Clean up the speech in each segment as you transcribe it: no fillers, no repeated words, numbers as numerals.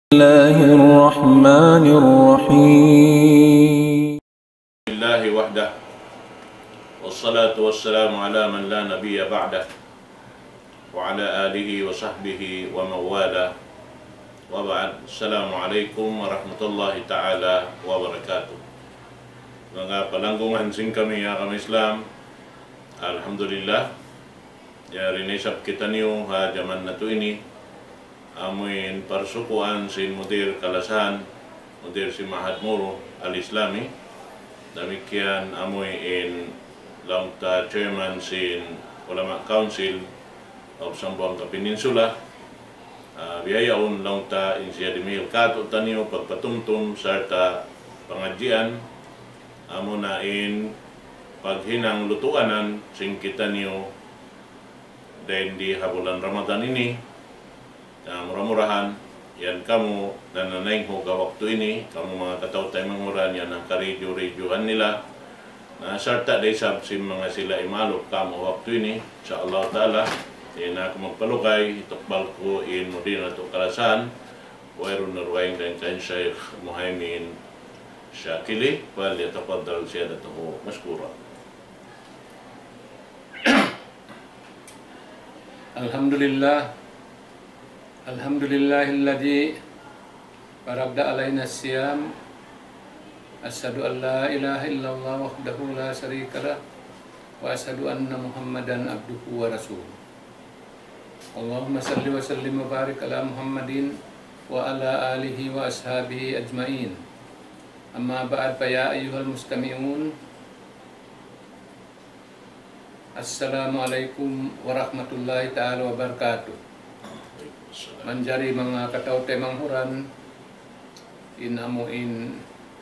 الله الرحمن الرحيم لله وحده والصلاة والسلام على من لا نبي بعده وعلى آله وصحبه ومن والاه وبعد. السلام عليكم ورحمة الله تعالى وبركاته. Mga palanggungan sing kami kami Islam, alhamdulillah ya rinisap kita niyo ha zaman na to ini amuin parsukuan sin mudir kalasan mudir si Mahad Muro al-Islami demikian amuin langta chairman sin Ulama Council of Zamboanga Peninsula biyayaon langta insya dimil kato taniyo pagpatumtum serta pengajian amunain Paghinang lutuanan sing kita niyo dan di bulan Ramadan ini murah-murahan yan kamu dan nanaing ho waktu ini kamu mga kataw-tay manguran yan ang karidyo-ridyohan nila na serta desab si mga sila imalok kamu waktu ini insyaallah ta'ala na ako magpalukay itukbal ko in mudin na ito kalasan wairun narwaing dan kain Syekh Muhaimin Syakili wal yatafaddal siyadatuhu maskura. Alhamdulillah Alhamdulillahilladzi farada alaina siyam asyhadu an la ilaha illallah wahdahu la syarikalah wa asyhadu anna Muhammadan abduhu wa rasuluh. Allahumma salli wa sallim wa barik ala Muhammadin wa ala alihi wa ashabihi ajmain. Amma ba'd fa ya ayyuhal mustami'un. Assalamualaikum warahmatullahi ta'ala wabarakatuh. Manjari mga kataw-tay manghuran inamuin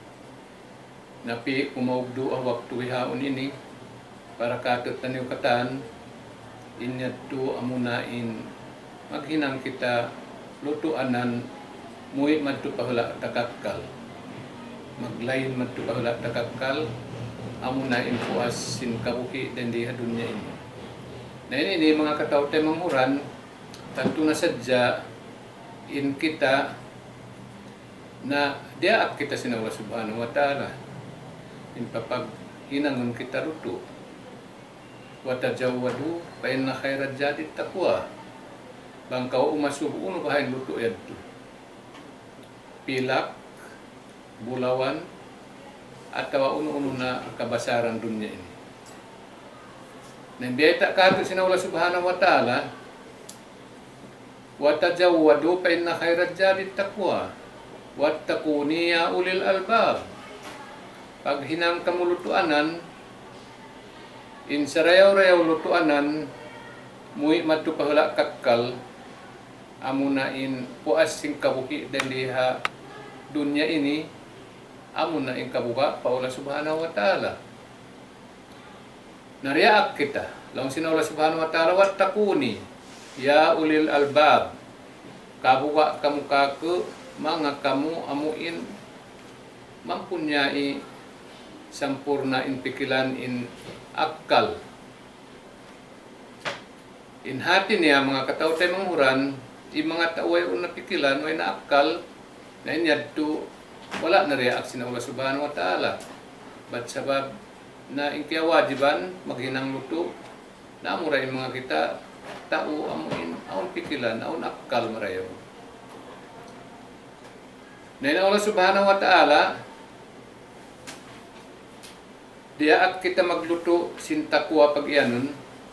napi kumaugdo ang waktu wihaon ini para katot taniw katan inyadto amunain maghinang kita lutuanan muwi madto pahala takakal maglain madto pahala takakal amunain puas sin kabuhi dan di dunya ini. Nah ini mga kataw-tay manghuran tentu na sadya in kita na diaap kita sin Allah subhanahu wa ta'ala in papaghinangon kita luto wa tajawwadu fa inna khairat jadi taqwa bangkaw umasubo uno bahain luto yadto pilak bulawan atau uno-uno na kabasaran dunya ini. Nang tak kato sin Allah subhanahu wa ta'ala wa tajawwadu fa inna khairat jadi taqwa wattaquni ya ulil albab. Paghinang kamu lutuanan in sarayaw-rayaw lutuanan muwi madto pahala kakkal amunain puas sing kabuhi dan diha dunya ini amunain kabuka pa Allah subhanahu wa ta'ala. Nariak kita lang sin Allah subhanahu wa ta'ala wattaquni ya ulil albab kabuka kamu kaku mga kamu amuin mampunyai sampurna in pikilan in akal in hati niya mga kataw-tay manghuran i mga taway na pikilan way na akal na inyadto wala na reaksyon ng Allah subhanahu wa ta'ala bat sabab na inkiya wajiban maghinang luto na amurain mga kita tao amuin aun pikilan aun akal marayaw na Allah subhanahu wa ta'ala diaat kita magluto sin takwa pag iyanon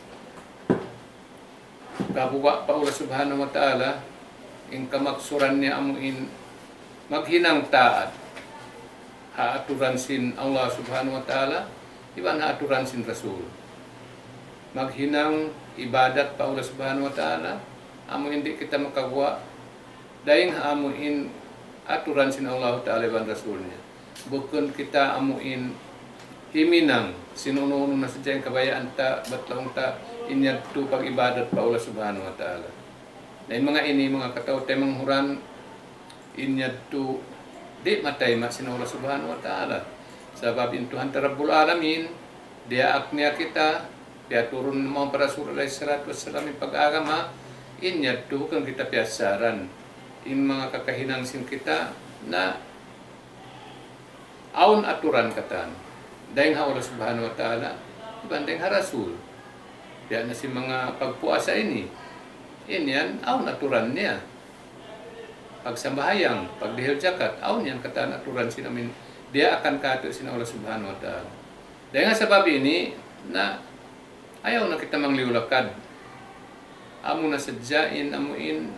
kabuwa pa Allah subhanahu wa ta'ala in kamaksuran niya amuin maghinang taat haaturan sin Allah subhanahu wa ta'ala iban haaturan sin Rasul maghinang ibadat pa Allah subhanahu wa ta'ala amo hindi kita makagawa dahing amuin aturan sin Allah ta'ala iban Rasulnya bukun kita amuin himinang sinuno-uno na sadyang kabayaan ta batlong ta inyadto pag ibadat pa Allah subhanahu wa ta'ala na mga ini mga kataw-tay manghuran inyadto di matay masin Allah subhanahu wa ta'ala sabab intuhan Rabbul Alamin diaak niya kita dia turun mga para surah alaihi salatu wassalam pag-agama inyadto kang kita piasaran in mga kakahinang sin kita na aun aturan katan. Dahil ha Allah subhanahu wa ta'ala, ibandang ha Rasul. Kaya na si mga pagpuasa ini, yan, aun aturan niya. Pagsambahayang, pagdihil jakat, aun yan katan aturan sinamin. Dia akan kato sin Allah subhanahu wa ta'ala. Dahil nga sabab ini, na ayaw na kita mangliulakad. Amo na sadyain, amuin,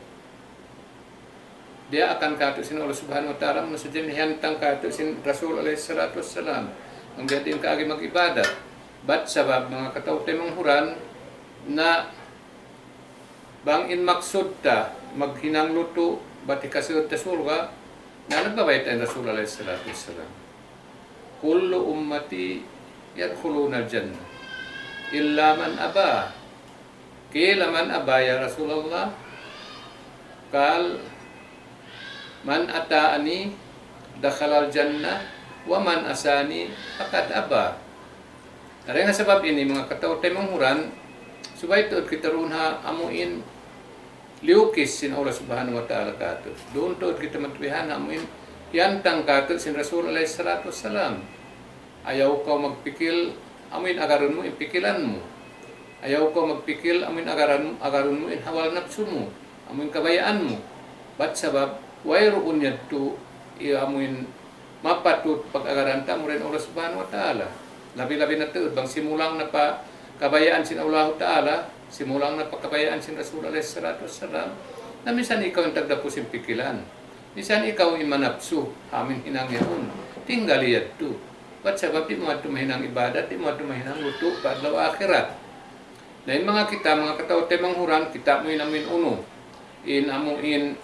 dia akan kato sin Allah subhanahu wa ta'ala, amo na sadyain, hiyantang kato sin Rasul alaihi salatu wassalam, ang gating kaagi mag-ibadat. Bat sabab mga katawtay manghuran, na bang in maksud ta, maghinang luto, bati kasunod ta surga, na nagbabay tayo Rasul alaihi salatu wassalam. Kullu ummati yadkhuluna al-jannah illa man aba. Kila man aba ya Rasulullah? Kal man ata'ani dakhala al-jannah wa man asani faqad aba. Dari nga sabab ini mga katawtay manghuran, subay tuod kita runha amuin liukis sin Allah subhanahu wa ta'ala kato. Doon tuod kita matwihan amuin yantang kato sin Rasul alaihi salatu wassalam. Ayaw ka magpikil, amin agaran mo, impikilan mo. Ayaw ka magpikil, amin agaran mo, inhawal napsu mo, amin kabayaan mo. Bat sabab, wayroon yan to, amin mapatut pag-agaran ta mo rin Allah subhanahu wa ta'ala. Labi-labi na tuod, bang simulang na pa kabayaan sin Allah ta'ala, simulang na pa kabayaan sin Rasul alaihi salatu wassalam, na minsan ikaw yung tagdapos impikilan. Minsan ikaw yung manapsu, amin hinangyaon. Tinggaliyad to. Ba't sabab di mo ato mahinang ibadat, di mo ato mahinang luto, Adlaw Akhirah. Dahil mga kita, mga katawtay manghuran, kita mo inamin uno, amuin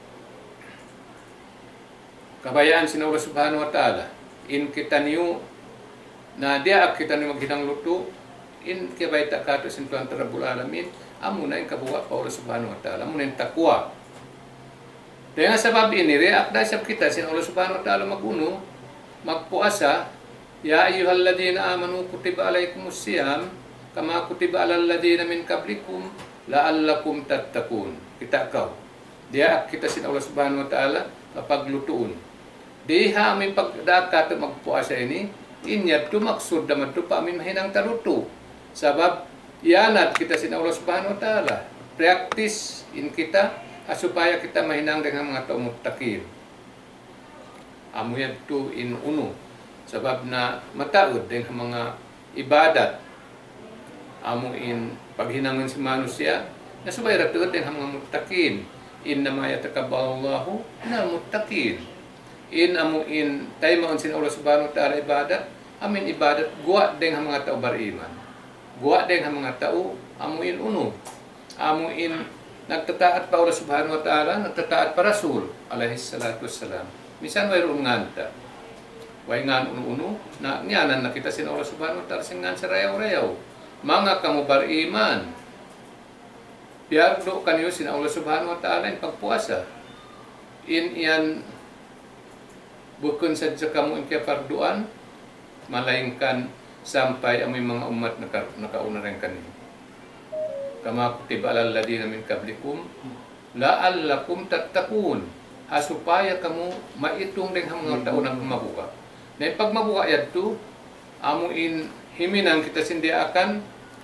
kabayaan sin Allah subhanahu wa ta'ala, kita niyo, na diya kita niyo maghinang luto, kibay takato sin Tuhan Rabbul Alamin, amo na yung kabuwa pa Allah subhanahu wa ta'ala, amo na yung takwa. Dahil nga sabab ini, react na sab kita sin Allah subhanahu wa ta'ala maguno, magpuasa. Ya ayyuhalladhina amanu kutiba alaikumus siyam kama kutiba alal ladina min qablikum la'allakum tattaqun. Kita kau. Dia kita sin Allah subhanahu wa ta'ala papaglutuon. Diha amin pagdakat magpuasa ini, inyat tu maksud daman tu pa amin mahinang taluto. Sabab yanat kita sin Allah subhanahu wa ta'ala. Practice in kita supaya kita mahinang dengan mga tao muttaqin. Amuyad tu in uno. Sabab na mataod din mga ibadat amuin paghinangan si manusia na subay ratuod din mga muttaqin. Innama yatakabbalallahu minal muttaqin. Amuin tayo maon sin Allah subhanahu wa ta'ala ibadat, amin ibadat guwa din mga tao bariman. Guwa din mga tao amuin uno. Amuin nagtataat pa Allah subhanahu wa ta'ala, nagtataat pa Rasul alaihi salatu wassalam. Misan mayroon nganta. Way ngan uno na nyanan na kita sin Allah subhanahu wa ta'ala singan sa rayaw-rayaw. Mga kamu bariman, biardo kanyo sin Allah subhanahu wa ta'ala in pagpuasa. Yan bukun sadya kamu in kaya parduan, malaingkan sampai amoy mga umat nakauna rin kanyo. Kama kutiba alal ladina min qablikum la'allakum tattaqun. Supaya kamu maitong rin ang mga tao na mabuka. Na pag mabuka yadto, amuin himinang kita sindi akan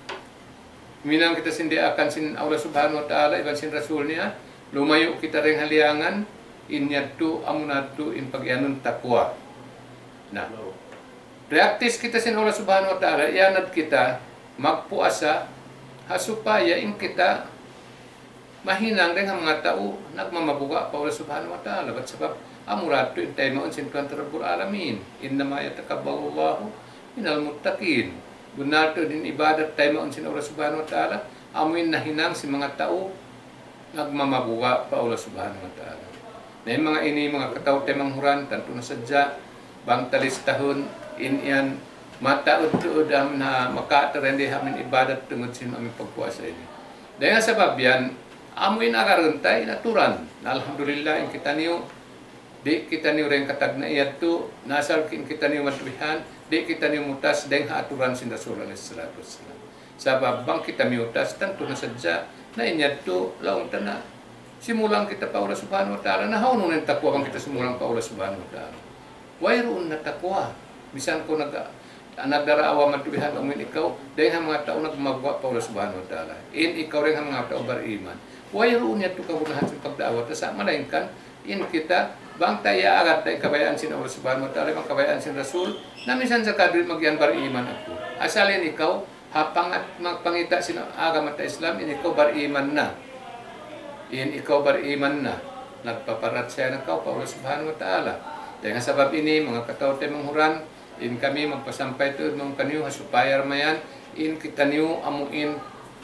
sin Allah subhanahu wa ta'ala, iban sin Rasul niya, lumayo kita rin haliangan, inyadto, amunadto, in pagyanon takwa. Na, practice kita sin Allah subhanahu wa ta'ala, iyanad kita, magpuasa, supaya in kita mahinang rin ang mga tao nagmamabuga pa Allah subhanahu wa ta'ala. Ba't sabab amurato yung tayo maon sin Tuhan Rabbul Alamin. Innama yatakabbalallahu minal muttaqin. Gunato din ibadat tayo maon sin Allah subhanahu wa ta'ala. Amuin nahinang si mga tao nagmamabuga pa Allah subhanahu wa ta'ala. Na yung mga ini, mga katao tayo manghuran, tanto na sadya, bang talis tahon, yan, mataod-tuod na makatarendi hamin ibadat tungod sin aming pagpuasa ini. Dahil nga sabab yan, amuin akarantay, naturan. Alhamdulillah, kita niyo, di kita niyo rin katag na iyad to, nasal kita niyo matubihan, di kita niyo mutas, dahil aturan sin Rasul alaihi salatu wassalam. Sabab bang kita miutas, tanto na sadya, na inyad to, laong tana. simulang kita pa Allah subhanahu wa ta'ala, nahaunon ng takwa bang kita simulang pa Allah subhanahu wa ta'ala. Wayroon na takwa. Bisan ko nagdaraawa matubihan umin ikaw, dahil ang mga tao nagmagwa pa Allah subhanahu wa ta'ala. In ikaw rin ang mga tao bariman. Wayroon niya ito kabunahan sa pagdaawa. Sa malain kan, in kita, bang tayo agat tayo kabayaan sin Allah subhanahu wa ta'ala, bang kabayaan sin Rasul, na minsan sa kadri magyan bariman ako. Asalin ikaw, hapangat magpangita sin agama ta Islam, in ikaw bariman na. In ikaw bariman na. Nagpaparat siya na ikaw pa Allah subhanahu wa ta'ala. Dahil nga sabab ini, mga katao tayo manghuran, in kami magpasampay ito, mga kaniyo, hasupayar mayan, in kitaniyo, amuin,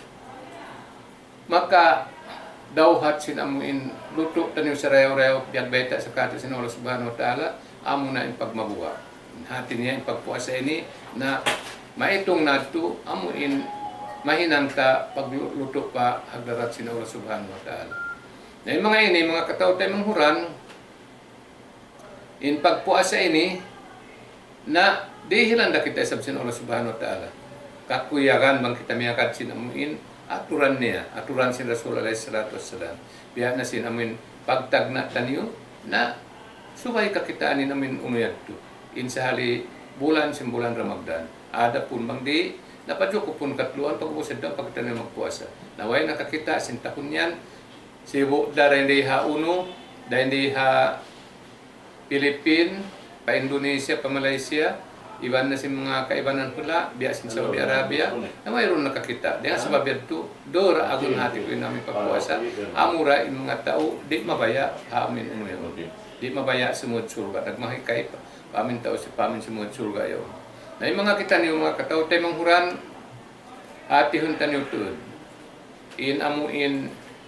maka dawhat sin amuin, luto taniyo sa rayaw-rayaw, biyag beta sa kato sin Allah subhanahu wa ta'ala, amo na in pagmabuha. Hati niya in pagpuasa ini, na maitong nato, amuin, mahinang ka pagluto pa hagdarat sin Allah subhanahu wa ta'ala. Na yung mga ini, mga katao tayo manghuran, in pagpuasa ini, na dihilan na kita isab sin Allah subhanahu wa ta'ala. Kakuyagan bang kita miyakad sin amuin, aturan niya, aturan sin Rasul alaihi salatu wassalam. Biya na sin amuin pagtagna taniyo, na subay kakitaanin amin umuyad to. In sa hali bulan sin bulan Ramadan. Ada pun bang di, napadyo ko pun katluan pag-usad daw pag tayo magpuasa. Naway nakakita sin tahun yan, sibu dahil hindi ha uno, dahil hindi ha Philippines, pa Indonesia, pa Malaysia, iban na si mga kaibanan pula, biya sin Saudi Arabia, na mayroon nakakita. Dengan sebab itu, dora agun hati ko namin pagpuasa, amura yung mga tao, di mabaya amin umuyan. Di mabaya semua surga. Nagmahikay pa, pamin tao si pamin semua surga yun. Na yung mga kita niyo mga katao, tayo manghuran, hatihun taniyo tuod. In amuin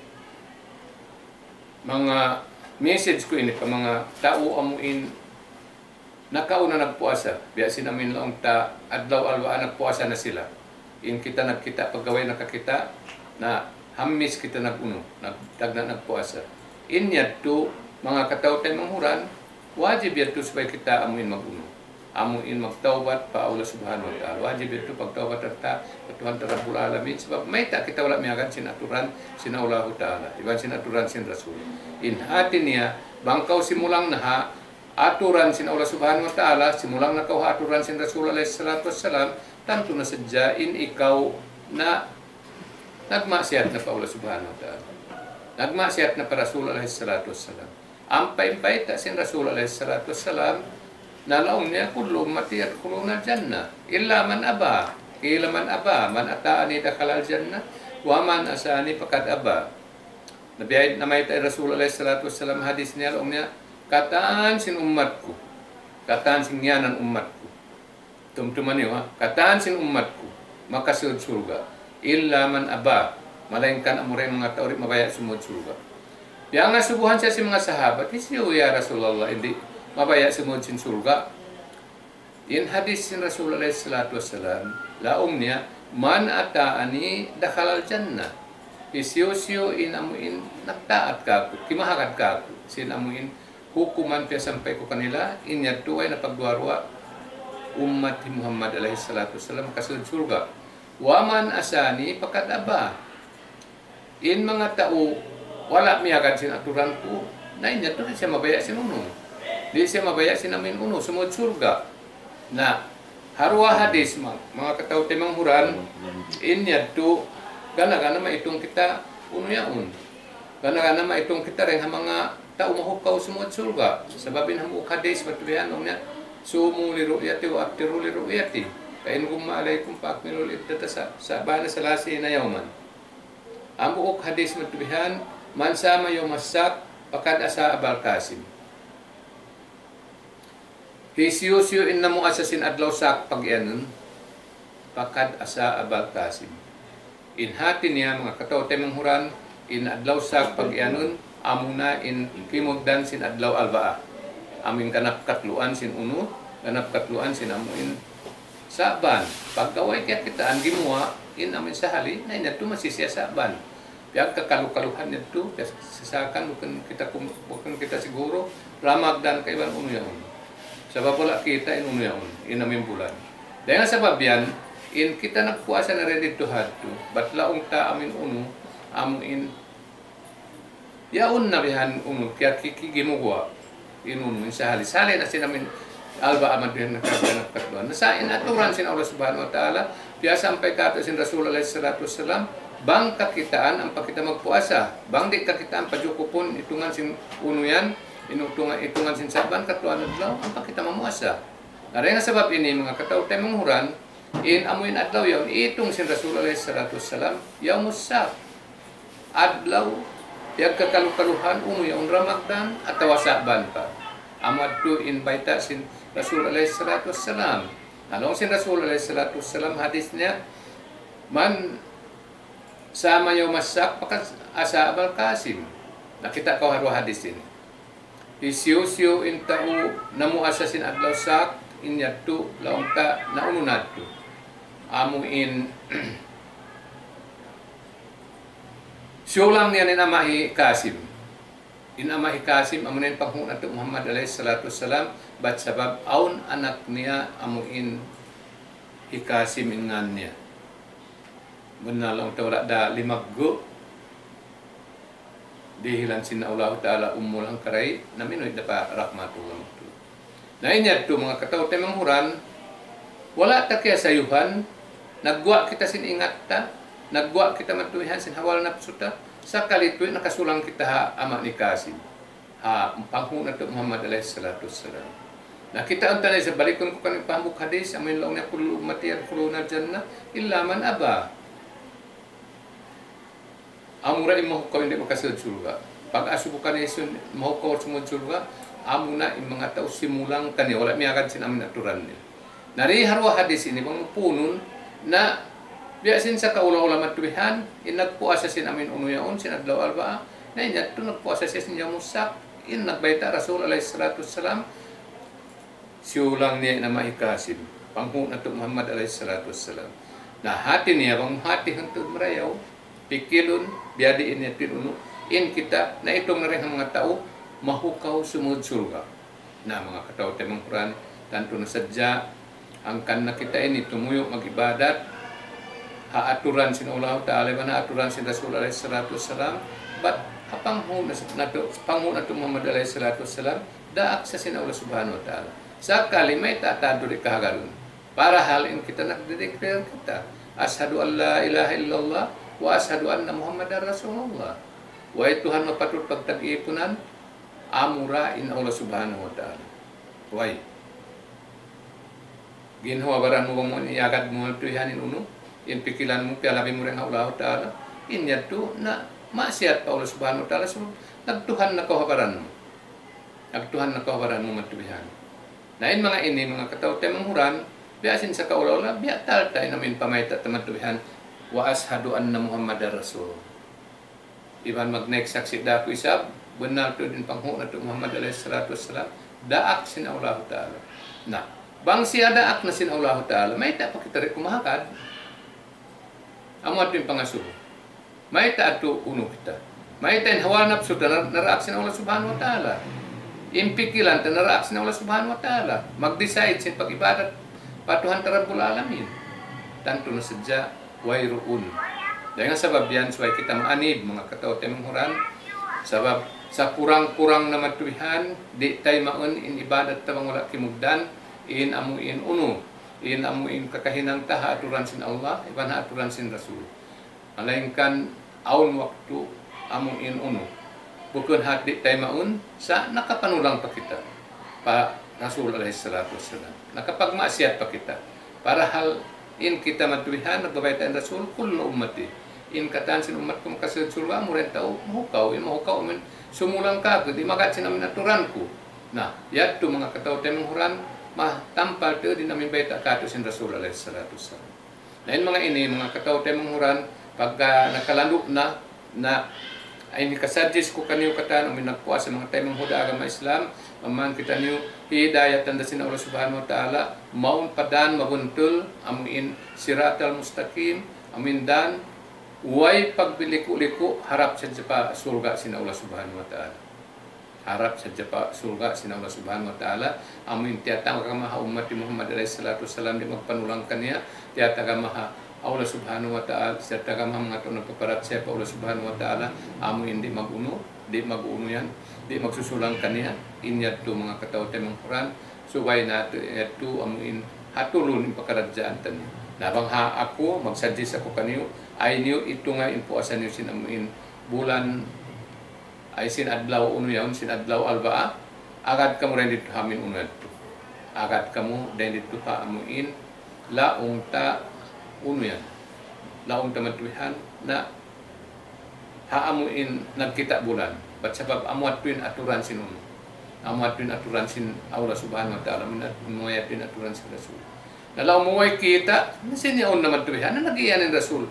mga message ko ini pa mga tao amuin nakauna nagpuasa. Biyasin namin lang ta adlaw alwaan nagpuasa na sila. In kita nagkita paggaway nakakita na hamis kita naguno, nagtagna nagpuasa. In yadto mga katao tayo manghuran, wajib yadto supaya kita amuin maguno. Amuin magtawbat pa Allah subhanahu wa ta'ala. Wajib yadto pagtawbat ta Tuhan Rabbul Alamin sebab may ta kita wala miyagan sin aturan sin Allah ta'ala. Iban sin aturan sin Rasul. In hati niya bangkaw simulang naha aturan sin Allah subhanahu wa ta'ala, simulang na kau aturan sin Rasul alaihi salatu wassalam, tanto na sadyain ikaw na nagmaksiyat na pa Allah subhanahu wa ta'ala. Nagmaksiyat na pa Rasul alaihi salatu wassalam. Ampay-impay ta sin Rasul alaihi salatu wassalam, nalaong niya kullu ummati yadkhuluna jannah illa man aba. Illa man aba, man ata'ani dakhalal jannah, wa man asani faqad aba. Nabiyay na may tayo Rasul alaihi salatu wassalam hadis niya laong niya, kataan sin umatku, kataan sin yanan umatku. Tumtuman niyo ha, kataan sin umatku, makasunod surga. Illa man aba, malainkan amuray mga tao rin mabaya sumud surga. Kaya nga subuhan siya si mga sahabat, isiyo ya Rasulullah, hindi mabaya sumud sin surga. In hadis sin Rasul alaihi salatu wassalam, laong niya, man ata'ani dakhalal jannah. Isiyo-siyo in amuin nagtaat kako, kimahakat kako, sin amuin hukuman kaya sampai ko kanila, inyadto ay napagduarwa umat Muhammad alaihi salatu wassalam kasunod surga. Waman asani pakat aba. In mga tao, wala miyagan sin aturan ko, na inyadto di siya mabaya sin uno. Di siya mabaya sin amin uno, sumod surga. Na, harwa hadis, mga katao timang huran, inyadto, gana-gana maitong kita uno yaon. Gana-gana maitong kita rin mga tao mahukaw sumod surga. Sababin hamu hadis matubihan niya, sumu li ru'yati wa aftiru li ru'yati. Kain gumma alaikum pa akmilul iddata sa bana salasi na yawman. Ang buok hadis matubihan, man sama yawmasak, pakad asa abal kasim. Hisiyusyo in namu asasin adlaw sak pagyanon, pakad asa abal kasim. In hati niya mga katao tayo manghuran, in adlaw sak pagyanon, amuna in kimugdan sin adlaw alba'a. Amin kanap katluan sin uno, kanap katluan sin amuin saban. Pagkaway kaya kita ang gimuha, in amin sahali, na inato masisya saban. Piyag kakalukaluhan nito, sasakan, bukan kita siguro, ramagdan kaiban uno yun. Sabab wala kita in uno yun, in amin bulan. Dahil sabab yan, in kita nagpuasa na rin dito hadto, ba't laong ta amin uno, amuin yaun na bihan kaya kikigimugwa inun sa hali na sinamin alba amad din nakakatuan nasa inaturan sin Allah subhanahu wa ta'ala piya sampai ka sin Rasul alaihi salatu wassalam bang kakitaan ang pakita magpuasa bang di kakitaan pajukupon itungan sin uno yan itungan sin saban katuan adlaw ang pakita mamuasa aray nga sabab ini mga kataw tay manghuran in amuin adlaw yawn itong sin Rasul alaihi salatu wassalam yaumussak adlaw yang kekaluhan umu yang Ramadan atau saban pa amad tu in baita sin Rasul alaihi salatu wassalam along sin Rasul alaihi salatu wassalam hadisnya man sama yaum masak pakas asa abal kasim nakita kau haru hadis ini isiu intau namu asasin adlaw sak in yatu laungta naununatu amu in siulang niya inamahi Kasim. Inamahi Kasim amunin panghun ato Muhammad alaihi salatu wassalam bat sabab aun anak niya amuin Kasim ingan niya. Benar lang tawala da limaggo dihilan sin Allah taala ummul angkarai naminoy da pa rahmatullah. Na inya to mga kataw tay manghuran wala ta kaya sayuhan nagwa kita sin ingat ta nagwa kita matuihan sin hawal napsuta sakali tuwi nakasulang kita ha ama ni Kasim ha panghun ato Muhammad alaihi salatu wassalam nakita ang tanay sa balikon ko kanang pahambuk hadis amin laong na kullu ummati yadkhuluna jannah illa man aba amura imong ko hindi makasud surga pag asubukan isun mo ko sumud surga amuna imong mga tao simulang kani wala miyakan sin amin aturan ni nari harwa hadis ini bang punun na biasin sa kaula-ula matubihan, nagpuasa sin amin unuyaon, sin adlaw alba, na inyat to nagpuasa sin yamusak, nagbaita Rasul alaihi salatu wassalam, siulang niya na mahikasim, panghun ato Muhammad alaihi salatu wassalam. Na hati niya, bang hati hantod marayaw, pikilun, biadiin niya tinuno, kita, na itong na rin ang mga tao, mahukaw sumud surga. Na mga katao tayo mga Quran, tanto na sadya, ang kan na kita ini tumuyo mag-ibadat, aturan sin Allah Ta'ala mana aturan sin Rasul alaihi salatu wassalam bat panghun nato Muhammad alaihi salatu wassalam daak sa sin Allah subhanahu wa ta'ala sakali may tatado di kahagalun para halin kita nagdedeklar kita ashadu an la ilaha illallah wa ashadu anna Muhammadar Rasulullah wa Tuhan mapatut pagtag-ipunan amura in Allah subhanahu wa ta'ala way ginhawa baran mo mo iyagad mo tuyanin uno in pikilan mo pialabi mo rin Allah Ta'ala in yato na maksiat pa Allah subhanahu wa ta'ala so nagtuhan na kahabaran mo matubihan na in mga ini mga kataw tayo manghuran biasin sa kaula-ula biya tal tayo namin pamayta matubihan wa ashadu anna Muhammadar Rasul iban mag-next saksi dako isab benar to din panghuna to Muhammad alaihi salatu wassalam daak sin Allah Ta'ala na bang siya daak na sin Allah Ta'ala may ta pa kita rin kumahakad amo ato yung pangasuho. May ato uno kita. May tayo hawal napso naraaksin Allah subhanahu wa ta'ala. Impikilan naraaksin Allah subhanahu wa ta'ala. Mag-decide sin pag-ibadat patuhan tarabul alamin. Tanto na sadya wayruun. Dahil nga sabab yan suway kita maanib mga kataw tayo manghuran. Sabab sa kurang-kurang na matuwihan di tayo maun in ibadat tamang wala kimugdan in amuin uno. In amuin kakahinang taha aturan sin Allah, iban ha aturan sin Rasul. Alainkan aun waktu amuin uno. Bukun hati tayo maun sa nakapanulang pa kita. Pa Rasul alaihi salatu wassalam. Nakapagmasyat pa kita. Para hal in kita matuwihan, nagbabaitaan Rasul, kullo ummati. In katan sin umat kong kasud surga, mo rin tao, mahukaw. In mahukaw, sumulang ka, di magat sin amin aturan ko. Nah, yato mga kataw tayo manghuran, tampal to din namin baita kato sin Rasul alaihi salatu wassalam. Lain mga ini mga kataw tayo manghuran pagka nakalandok na ay ni kasadjis ko kaniyo katan amin nagpuasa mga tayo manghuda agama Islam maman kita niyo hidayat tanda sin Allah subhanahu wa ta'ala maun padan mabuntul amin siratal mustaqim amin dan way pagbiliku-liku harap sa surga sin Allah subhanahu wa ta'ala. Harap sa surga sin Allah subhanahu wa ta'ala amin tiatang kamaha umat Muhammad alaihi salatu wassalam di magpanulang kaniya tiatang kamaha Allah subhanahu wa ta'ala tiatang kamaha mga tunong paparat siya pa Allah subhanahu wa ta'ala amin di maguno di mag-uno yan, di magsusulang kaniya, inyat to mga katawte mga Quran, subay nato ito amuin hatulon yung pagkaradyaan tanyo. Nabang ha ako, mag-suggest ako kaniyo, ay niyo ito nga impuasan niyo sinamuin bulan ay sin Adlaw uno yan, sin Adlaw albaa, agad kamo rin dito hamin uno ito. Agad kamo din dito ha amuin laong ta uno yan. Laong ta matuwihan na haamuin nagkita bulan. Ba't sabab amuat tuin aturan sin uno. Amuat tuin aturan sin Allah subhanahu wa ta'ala. Muwaya tuin aturan sin Rasul. Nalaw muway kita, nasin yaon naman tuwihan na nag-iyan ng Rasul.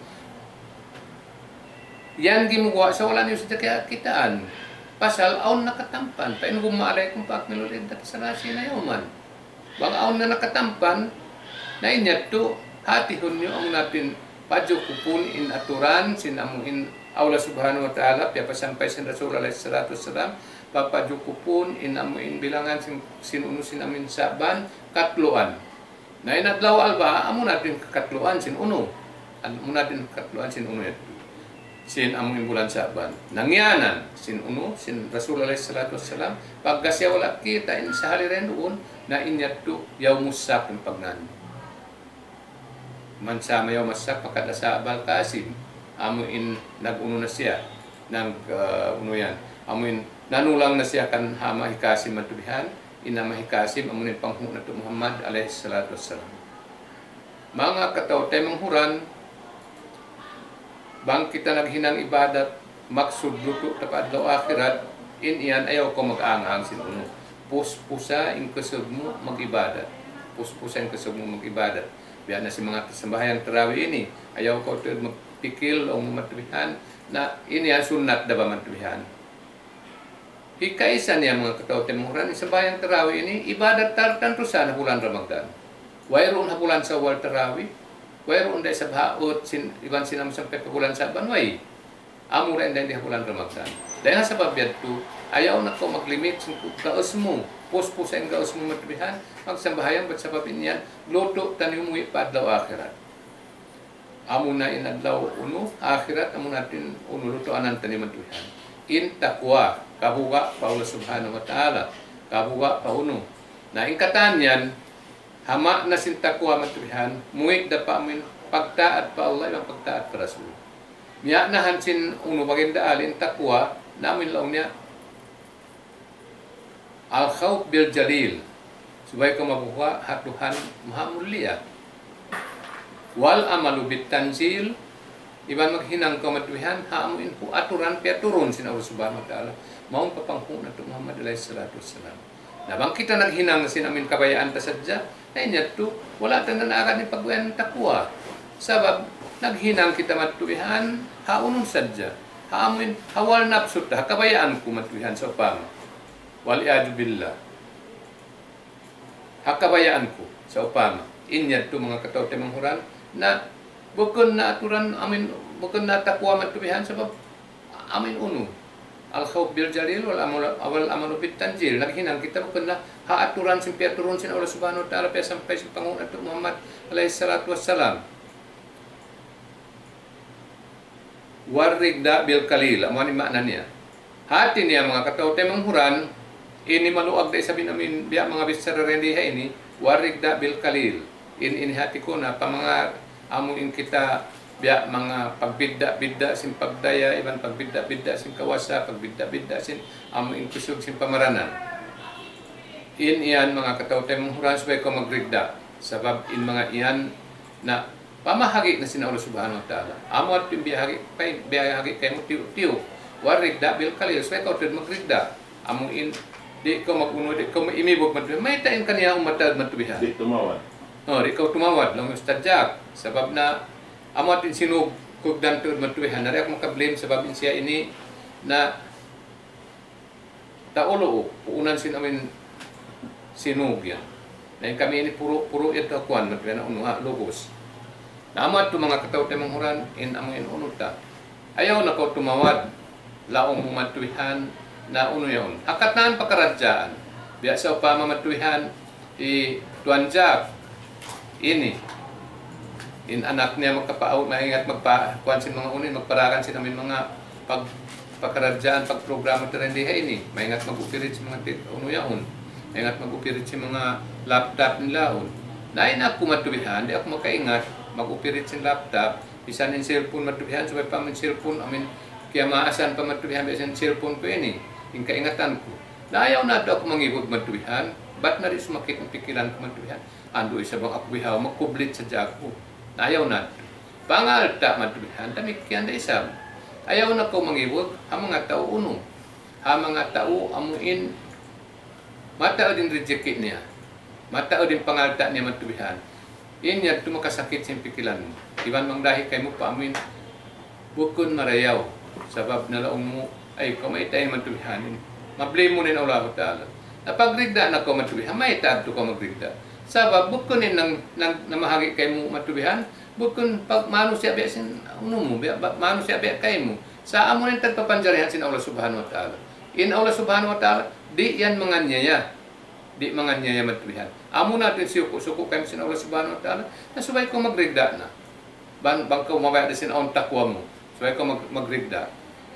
Yan gimuwa sa wala niyo sa kitaan. Pasal, aon nakatampan. Pain gumaalay kung paknilulid at sarasi na yaman. Bang aon na nakatampan, na inyat to, hatihon niyo ang natin padyo kupun in aturan, sinamuhin Allah subhanahu wa ta'ala, piya pasampay sin Rasul alaihi salatu wassalam, papadyo kupun in amuin bilangan sinuno sinamin saban, katluan. Na inadlaw alba, amo natin katluan sin uno. Amo natin katluan sin uno ito. Sin amuin bulan saban. Nangyanan, sin uno, sin Rasul alaihi salatu wassalam, pagkasya wala kita in sa haliren doon, na inyat to, yaw musak yung pagnan. Mansama yaw masak, makadasabal kasim, amuin nag-uno na siya, uno yan, amuin nanulang na siya kan hamahikasim matubihan, inamahikasim, amunin panghuna to Muhammad alaihi salatu wassalam. Mga katawte manghuran, bang kita naghinang ibadat, maksud luto tapad Adlaw akhirat, iyan ayaw ko mag-aangang sinuno. Puspusa in kusog mo mag-ibadat. Puspusa in kusog mo mag-ibadat. Biya na si mga sambayang tarawih ini, ayaw ko ito magpikil o matubihan na iniyan sunat na ba matubihan. Hikaisa niya mga katawte manghuran, sambayang tarawih ini, ibadat tartan sa na bulan Ramadan. Wayroon na bulan sa wal tarawih, wayroon dahil sa bahaot, iban sinam sampai bulan sa banway. Amo rin dahil di bulan Ramadan. Dahil sa babiyad to, ayaw na ko maglimit sa gaos mo. Puspos ang gaos mo matubihan. Ang sambahayang ba't sa babin yan, luto tanim mo pa Adlaw akhirat. Amo na in Adlaw uno, akhirat, amo natin uno luto anan tanim matubihan. In takwa, kabuga pa Allah subhanahu wa ta'ala. Kabuga pa uno. Na in katanyan, hama na sin takwa matubihan, muwik da pa amin pagtaat pa Allah, ibang pagtaat pa Rasul. Miya na hansin uno baginda alin takwa, namin laong niya, al-khawf bil jalil, subay ko mabuha hatuhan mahamulia. Wal amalu bit tanzil, iban maghinang ko matubihan, haamuin po aturan, piaturun sin Allah subhanahu wa ta'ala, maong papangkuna to Muhammad alaihi salatu wassalam. Nabang kita naghinang sin amin kabayaan ta sadya, ay niya to, wala ta na naagad ni pagwayan takwa. Sabab, naghinang kita matubihan, haunong sadya. Haamuin, hawal napsut, kabayaan ko matubihan sa upama. Wal-iyadu billah. Hakabayaan ko sa upama. Inyad to mga katawte manghuran, na bukon na aturan, amin, bukon na takwa matubihan, sabab, amin uno. Al-khawf bil jalil wal amalu bit tanjil. Naghinang kita bukon na haaturan sin piaturun sin Allah subhanahu wa ta'ala piya sampai sin panguna to Muhammad alaihi salatu wassalam. Warigda bil kalil, amo ni makna niya. Hati niya mga katawte manghuran, ini maluag da sabi namin biya mga bisararendiha ini, warigda bil kalil. In hati ko na pa mga amuin kita biya mga pagbidda-bidda sin pagdaya, iban pagbidda-bidda sin kawasa, pagbidda-bidda sin amuin kusog sin pamaranan. Iyan mga katawte manghuran sabay ko magrigda. Sabab in mga iyan na pamahagi na sin Allah subhanahu wa ta'ala. Amo at yung biyahagi kay mo tiyo. Warigda bil kalil. So ikaw ito magrigda. Amo in, di ko mag-uno, di ko imibog matubihan. May tain kaniya ang matad matubihan. Di tumawad. No, di ko tumawad. Lang yung stadyak. Sabab na, amo at yung sinugdan ito matubihan. Nari ako makablame sabab in siya ini na taulo o. Puunan sin amin sinug yan. Na kami ini puro ito akuan matubihan na unuha, logos. Namat to mga katawte manghuran, in amoy unuta. Ayaw na ko tumawad, laong matuwihan na uno yun. Hakatan pakaradyaan. Biasa upama matuwihan, Tuan Jack, ini. In anak niya magkapaaw, maingat magpakuan sin mga unin, magparakan sin amin mga pagkaradyaan, pagprograma tarandiha ini, maingat mag-operate sa mga unuyaon, maingat mag-operate sa mga laptop nilaon. Nain ako matubihan, di ako makaingat, mag-operate sa laptop, bisan yung cellphone matubihan, sabay pa yung cellphone, amin, kaya maasan pa matubihan, bisan yung cellphone ko ini, yung kaingatan ko. Naayaw na ito ako mangibog matubihan, ba't na rin sumakit ang pikiran ko matubihan? Ando isa bang akbihaw, magkublit sa dyan ko. Naayaw na ito. Pangalta matubihan, tamikyan da isam. Ayaw na ko mangibog, ha mga tao uno. Ha mga tao amuin, matao din reject niya. Matao din pangalta niya matubihan. Inya tumakasakit sa pikilan mo. Iban mang dahil kayo mo pa amin, bukon marayaw. Sabab na laong mo, ay kumaitay matubihan. Mablame mo rin Allah Ta'ala. Napagrigda na ko matubihan, may taab to ko magrigda. Sabab, bukon rin namahagi kayo mo matubihan, bukon pag mano siya biya sin uno mo, mano siya biya kayo mo. Sa amo rin tagpapanjarihan sin Allah Subhanahu Wa Ta'ala. In Allah Subhanahu Wa Ta'ala, di yan mga nyaya. Di mga nyaya matubihan. Amo natin suko kayo sin Allah Subhanahu Wa Ta'ala, nasubay ko magrigda na. Bang ko mabaya sin aon takwa mo. Subay ko magrigda.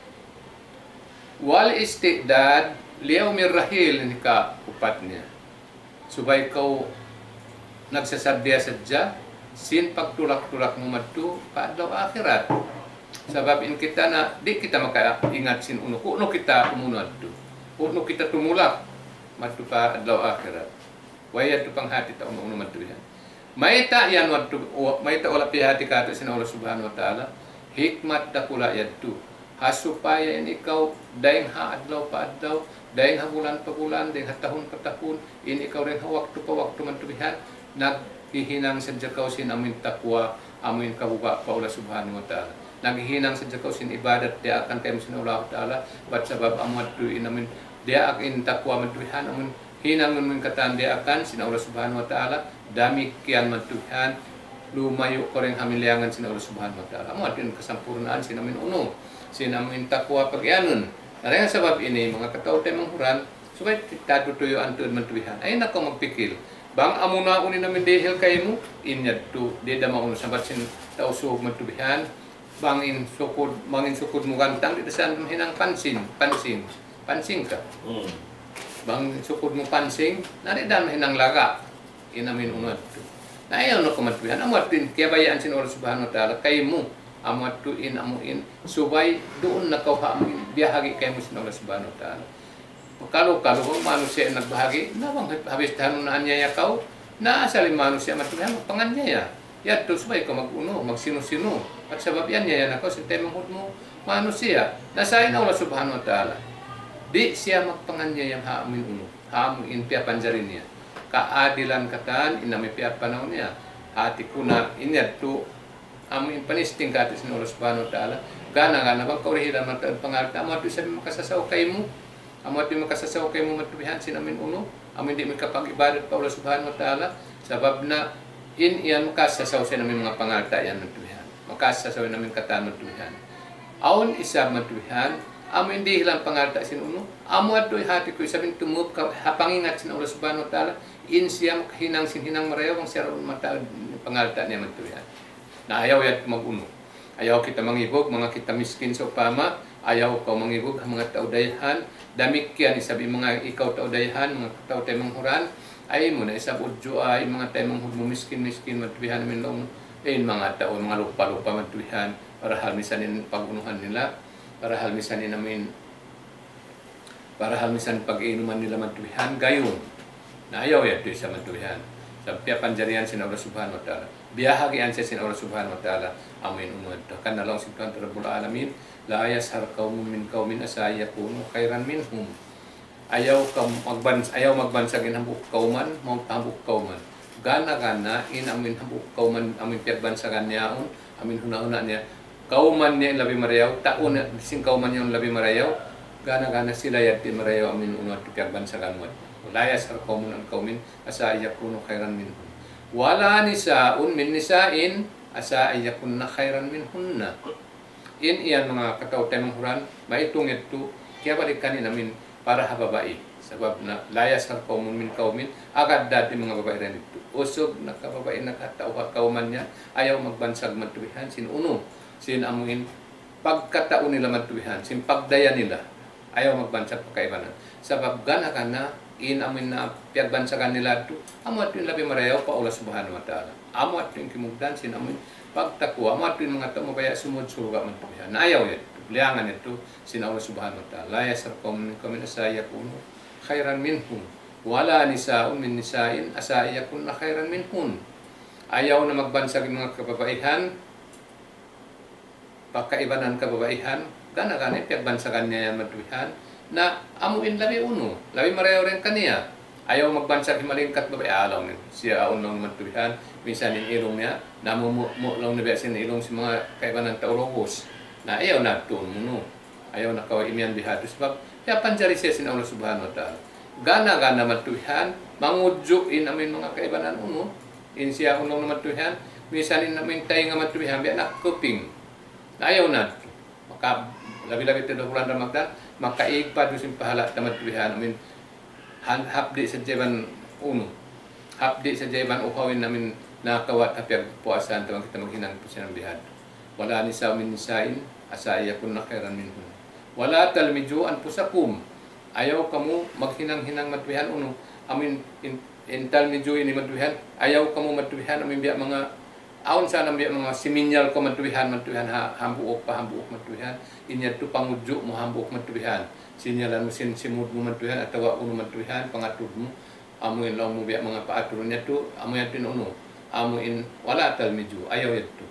Wal istidad liyaw mirrahil ni ka upat niya. Subay ko nagsasadya sadya sin pagtulak-tulak mo madto paadlaw akhirat. Sabab in kita na di kita makaingat sin uno kuno kita umunad do. Kuno kita tumulak madto pa adlaw akhirat. Wayad to panghati ta uno madto yan. Maita yan madto maita wala pihati ka sin Allah Subhanahu Wa Ta'ala. Hikmat ta kula yadto. Hasupaya in ikaw daing ha adlaw pa adlaw, daing ha bulan pa bulan, daing ha tahun pa tahun, in ikaw rin ha waktu pa waktu mantubihan, naghihinang sa jakaw sin amin takwa, amin kabuba pa Allah Subhanahu Wa Ta'ala. Naghihinang sa jakaw sin ibadat, dia akan kayo sin Allah Ta'ala, bat sabab amad tuin amin, dia akan takwa mantubihan, amin hinang namin katan dia akan sin Allah Subhanahu Wa Ta'ala, dami kian mantubihan, lumayo ko rin hamiliangan sin Allah Subhanahu Wa Ta'ala. Amad yun kasampurnaan sin amin uno. Sinamin takwa pagyanon. Karena sebab ini mga katao tayo manghuran, subay tatutuyo antud mantubihan. Ay nako magpikil. Bang amuna unin namin dehil kayo mo, inyad to, di da mauna sabat sin tausug mantubihan. Bangin sukod mo gantang, di saan hinang pansin ka. Bang sukod mo pansing, nari dan hinang laga. Inamin unad to. Na ayaw na kumantubihan. Amatin, kaya bayaan sin Allah Subhanahu Wa Ta'ala, kayo mo. Amatuin amuin subay doon na kau amuin biyahagi kay mo sin Allah Subhanahu Wa Ta'ala. Kalau manusia nagbahagi nawang habis tanun na anya kau na asali manusia matuhan panganya ya to subay ko maguno magsino-sino at sabab yan ya nako sa temang mo manusia nasain Allah Subhanahu Wa Ta'ala. Di siya magpanganya yang haamin uno haamin pia panjarin niya kaadilan katan inami pia panahon niya hati kuna inyad to amin panisting ka atin Allah Subhanahu Wa Ta'ala. Gana bang kaurihilan matan pangarta amo ato sabi makasasaw kay mo. Amo ato makasasaw kay mo matubihan sin amin uno. Amin di makapag-ibadat pa Allah Subhanahu Wa Ta'ala sabab na iyan makasasaw sa namin mga pangarta yan matubihan. Makasasaw namin katan matubihan. Aon isa matubihan, amo hindi hilang pangarta sin uno. Amo ato hati ko sabi tumup ka hapangingat sin Allah Subhanahu Wa Ta'ala. In siya makahinang sin hinang marayaw ang siya mata pangarta niya matubihan. Na ayaw yat mag-uno. Ayaw kita mangibog, mga kita miskin sa upama, ayaw ka mangibog, mga taudayahan, damik yan, isabi mga ikaw taudayahan, mga tao tayo manghuran, ay mo na isab udyo ay mga tayo manghud mo miskin, matubihan namin lang, mga tao, mga lupa-lupa matubihan, para halmisanin pag-unuhan nila, para halmisanin namin, para halmisanin pag-inuman nila matubihan, gayon, na ayaw yat sa matubihan. Sa panjarian sin Allah Subhanahu Wa Ta'ala. Biyahagian siya sin Allah Subhanahu Wa Ta'ala. Amin umad. Kan nalong si Tuhan Rabbul Alamin. La yashar qaumun min qaumin asa yakunu khairan minhum. Ayaw magbansagin hambuk kauman, mau hambuk kauman. Gana in amin hambuk kauman amin piyagbansagan niyaon, amin huna-huna niya. Kauman niya labi marayaw, taon sing kauman niya labi marayaw. Gana sila yati marayaw amin umad piyagbansagan mo. Layas ar kaumun an kaumin asa yakunu khairan minhum. Wala nisaun min nisain asa ayakunna khairan minhunna. In iyan mga katao tayo manghuran, maitung ito, kaya balikanin namin para hababai. Sabab na layas ar kaumun min kaumin, agad dati mga babae rin ito. Usog na kababae na katao kauman niya, ayaw magbansag matubihan, sin uno, sin amuin pagkataon nila matuwihan, sin pagdaya nila, ayaw magbansag pakaibanan. Sabab gana kana, amin na piyagbansagan nila ito, amo at yung labi marayaw pa Allah subhanahu wa ta'ala. Amo at yung kimugdan, sin amin pagtakwa, amo at yung mga mabaya sumud surga matuwihan. Na ayaw ito, liangan ito, sin Allah subhanahu wa ta'ala. La yasarkum minkum min asayakun khairan minhum. Wala nisaun min nisain asayakun na khairan minhum. Ayaw na magbansag ng mga kababaihan, pagkaibanan kababaihan, gana-gana piyagbansagan niya yan matuwihan, na amuin labi uno, labi marayaw rin kaniya. Ayaw magbansag himalingkat babae, alaw siya unong matuwihan, minsan yung ilong niya, namumulaw na biya sin ilong si mga kaibanan taurogos, na ayaw na tuon mo, ayaw na kawai imian bihado, sebab kaya panjari siya sin Allah subhanahu wa ta'ala. Gana-gana matuwihan, mangudjuin amin mga kaibanan uno, in siya unong na matuwihan, minsan in namin tayo nga matuwihan, biya nakuping, na ayaw na, maka labi-labi ito bulan Ramadan, makaigpa doon sin pahala tamatuwihan, amin, hapdi sa jaban uno, hapdi sa jaban ukawin namin nakawat hapyag puasan tawang kita maghinang po siya ng bihad. Wala nisa min nisain, asaya kun nakairan minhum. Wala talmiju anfusakum. Ayaw kamu maghinang-hinang matuwihan uno, amin in talmiju ini matuwihan, ayaw kamu matuwihan amin biya mga aon sana biya mga siminyal ko matuwihan hambuok matuwihan, inya tu pangudjuk mo hambuok matuwihan. Sinyalan mo simud mo matuwihan atau uno matuwihan pangatud mo amuin law mo biya mga paatur niya tu amuin tinuno amuin wala talmiju ayaw ito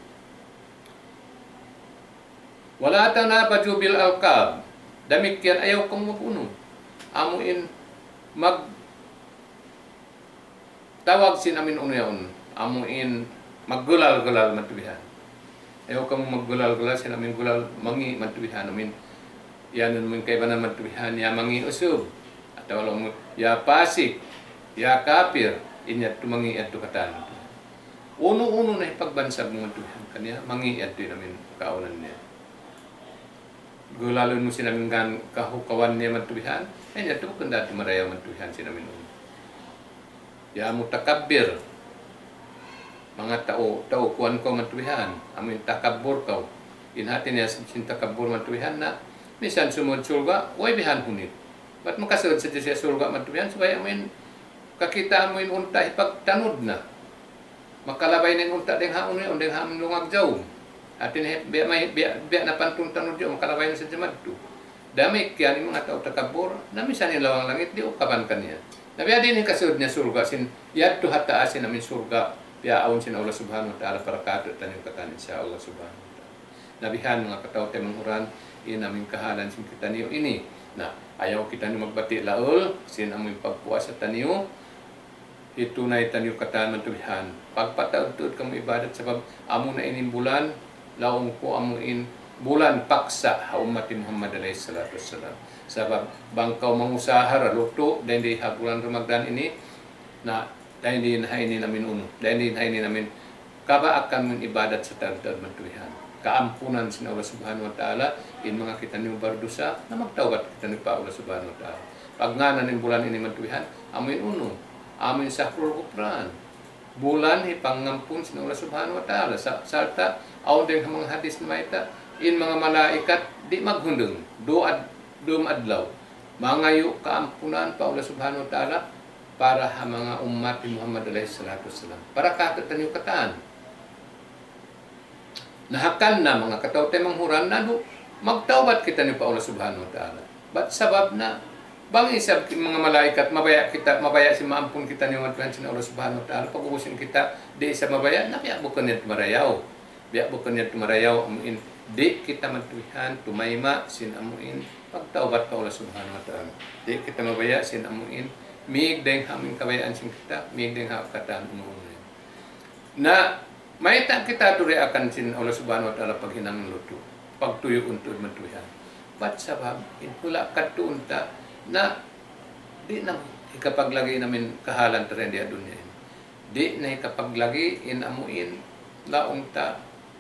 wala tanabaju bil alqab demikian ayaw kang mapuno amuin mag tawag sin amin uno yaon amuin maggulal-gulal matuwihan ayaw kang maggulal-gulal sin amin gulal mangi matuwihan amin yan naman kaibanan matuwihan ya mangi usub atau kalau ya pasik ya kafir inya tumangi atu katan uno-uno na pagbansag mo matuwihan kanya mangi atu namin kaunan niya gulalun mo sinamin gan kahukawan niya matuwihan inya tu kenda marayaw matuwihan sinamin uno ya mutakabbir mga tao kuan ko matuwihan amin takabbur kau inhati niya sin takabbur matuwihan na misan sumod surga, way bihan hunit. Ba't makasunod sa siya surga matubihan? Supaya amin, kakita amin unta ipagtanod na. Makalabay ng unta ding haon niya, ding haon lungag jaw. Atin biya na pantong tanod yun, makalabay na sa jamad to. Dami kaya ni mga tao takabur, na misan yung lawang langit, di ukaban ka niya. Nabiya din yung kasunod niya surga, sin yad to hataasin namin surga, biya aon sin Allah subhanahu wa ta'ala para kato tanim katanin siya Allah subhanahu wa ta'ala. Nabihan mga katao tayo manghuran, namin kahalan sin kita niyo ini. Na ayaw kita niyo magbati laul, sin amoy pagpuas sa taniyo, itunay taniyo kataan matubihan. Pagpataud-tud kamo ibadat sabab amo na ining bulan, laong ko amuin bulan paksa ha ummati Muhammad alaihi salatu wassalam. Sabab bangkaw mangusahar luto dan di bulan Ramadan ini na dahil din ini namin uno, dahil din ini namin kaba akan ibadat sa tad-tad matubihan. Kaampunan sin Allah subhanahu wa ta'ala in mga kita niyo berdosa na magtawbat kita niyo pa Allah subhanahu wa ta'ala. Pag nga ng bulan ini matuwihan, amin uno, amin sahrul gufran. Bulan ipangampun sin Allah subhanahu wa ta'ala. Salta, aw din mga hadis na maita, in mga malaikat di maghundong, doom adlaw. Mangayo kaampunan pa Allah subhanahu wa ta'ala para ha mga umat ni Muhammad alaihi salatu wassalam. Para kakatan niyo kataan. Nahakan na mga katao tayo manghuran na magtawbat kita ni pa Allah subhanahu wa ta'ala. Ba't sabab na bang isab mga malaikat mabaya si maampun kita ni Tuhan sin Allah subhanahu wa ta'ala pag-ubusin kita di isa mabaya na biya bukan niya tumarayaw amuin di kita matuwihan tumayma sin amuin pagtawbat ka Allah subhanahu wa ta'ala di kita mabaya sin amuin miig deng haming kabayaan sin kita miig deng hakataan umuunin na may tak kita turi akan sin Allah subhanahu wa ta'ala paghinang luto pagtuyo untuk matuwihan ba't sabab pula katu unta na di na ikapaglagay namin kahalan ta rin di dunya di na ikapaglagay in amuin laong ta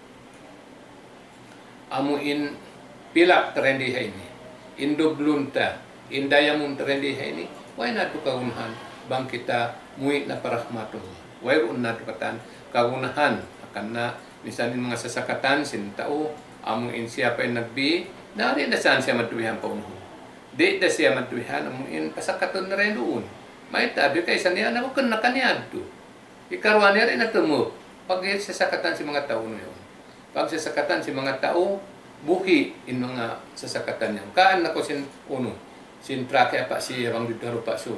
amuin pilak ta rin di ini indoblun ta indayamun ta rin di ini way na to kagunahan bang kita muwi na parahmatullah way un na to katan kagunahan akan na misalin mga sasakatan sin tao amuin siya pa nagbi, nari na saan siya matuwihan pa uno. Di na siya matuwihan, amuin pasakaton na rin doon. May tabi kaysa niya, nabukan na kaniyad to. Ikarwan niya rin na tumo. Pag sasakatan si mga tao yun. Pag sasakatan si mga tao, buhi in mga sasakatan niya. Kaan na ko sin uno. Sin trake apa siya bang dito rupa so.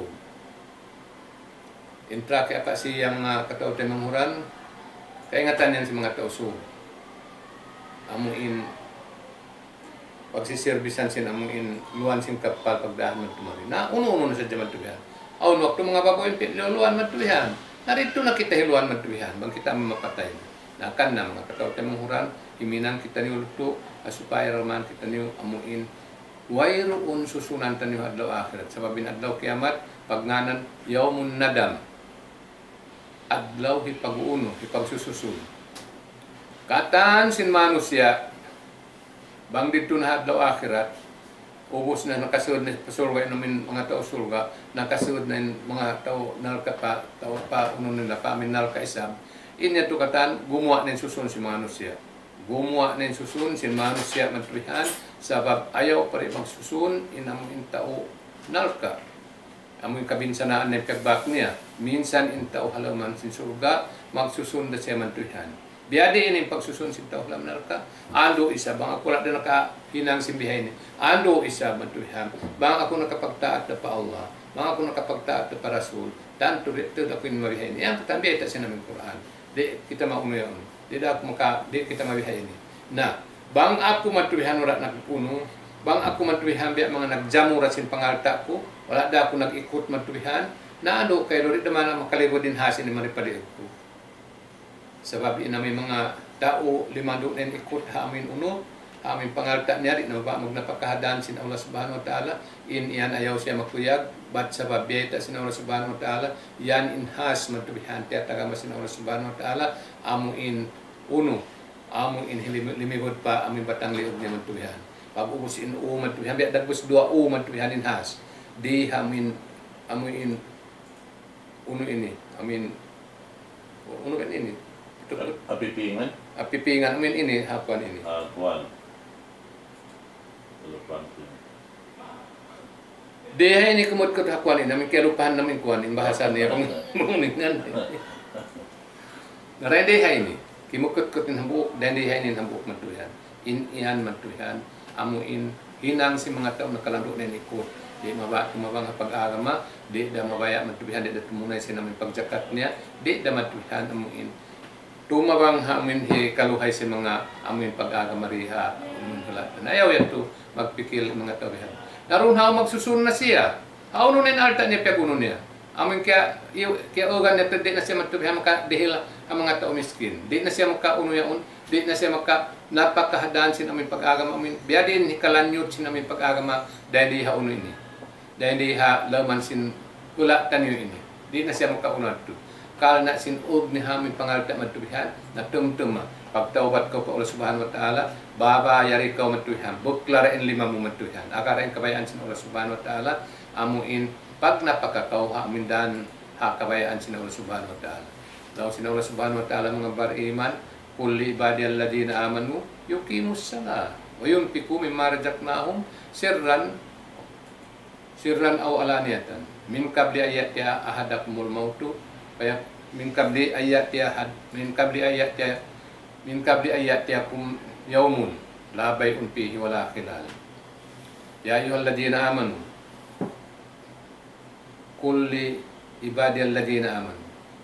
In trake apa siya mga katao tayo manghuran. Kaingatan yan si mga Tausug. Amuin pagsisirbisan sin amuin luan sin kapal pagdahan man tumari. Na uno-uno na sa jaman tuwihan. Aun waktu mga baboy luan man tuwihan. Narito na kita hiluan man tuwihan bang kita mapatay. Na kan na mga katao tayo manghuran, iminan kita ni Luto supaya raman kita ni amuin wayroon susunan tayo adlaw akhirat. Sababin adlaw kiamat pagnanan yaumun nadam. Adlaw hipag-uno, hipagsususun. Kataan sin manusia, bang dito na adlaw akhirat, ubos na nakasunod na pasulga namin mga tao sulga, nakasunod na mga tao nalka pa, tao pa, uno nila pa, amin nalka isab. Inya to kataan, gumawa na yung susun si manusia. Gumawa na yung susun si manusia maturihan, sabab ayaw pa rin magsusun, inamuin tao nalka. Amoy kabinsanaan na pagbak niya. Minsan in tao halaman sin surga, magsusun na siya mantuhan. Biyadi ini pagsusun sin tao halaman nalka. Ando isa, bang ako lang na nakahinang simbihay ni. Ando isa mantuhan. Bang ako nakapagtaat na pa Allah. Bang ako nakapagtaat na pa Rasul. Dan turito ako yung mabihay ni. Yan, katambi ito siya namin Quran. Di kita maumayon. Di kita mabihay ni. Na, bang ako mantuhan wala nagpuno. Bang ako matuwihan biya mga nagjamurat sin pangalta ko, wala da ako nag-ikot matuwihan, na ano kay Lord naman ang makalibod din hasin ni maripaliig ko. Sabab ina may mga tao limando na ikot ha amin uno, ha amin pangalta niya, di na ba magnapakahadan sin Allah subhanahu wa ta'ala, iyan ayaw siya makuyag, bat sabab biyeta sin Allah subhanahu wa ta'ala, yan inhas matuwihan, tiyatagama sin Allah subhanahu wa ta'ala, amuin uno, amuin limigod pa amin batang liog niya matuwihan. Pag ubusin umat tuwihan, biya dagbus dua umat tuwihan in has. Di amin amuin uno ini, amin uno kan ini. Apipingan? Apipingan amin ini hapuan ini. Kuan. Lupan. Di ini kumut ket hapuan ini, amin kelupahan namin kuan in bahasa niya penguningan. Narende ini, kimukut kutin hambuk dan di ini hambuk matuhan. Iyan matuhan. Amuin hinang si mga tao nakalandok na ikot. Di mabang pag-agama, di da mabaya matubihan, di da tumunay sa namin pagjakat niya, di da matubihan amuin. Tumabang amin kaluhay sa mga amuin pag-agama riha, amuin hulatan. Ayaw yan to magpikil mga tao riha. Naroon hao magsusun na siya. Hao nun alta niya piaguno niya. Amin kaya ogan niya, di na siya matubihan dihil ang mga tao miskin. Di na siya makauno yaon, di na siya napakahadaan sin amin pag-agama amin. Biyadin hikalanyod sin amin pag-agama dahil di ha uno ini. Dahil di ha laman sin ula tanyo ini. Di na siya makauno ito. Kala na sin og ni amin pangalta matubihan, na tumtuma. Pagtaubat ko pa Allah subhanahu wa ta'ala, babayari ko matubihan. Buklarain lima mo matubihan. Akarain kabayaan sin Allah subhanahu wa ta'ala, amuin pag napakakaw ha amin dan ha kabayaan sin Allah subhanahu wa ta'ala. Daw sin Allah subhanahu wa ta'ala mga bariman, kulli ibadiyal ladina amanu yuqimus salah wa yunfiqu mimma razaqnahum sirran aw alaniyatan min qabli ayatiha ahadakumul mautu kaya min qabli ayatiyakum yaumun la bay'un fihi wala khilal. Ya ayyuhalladina amanu kulli ibadiyal ladina amanu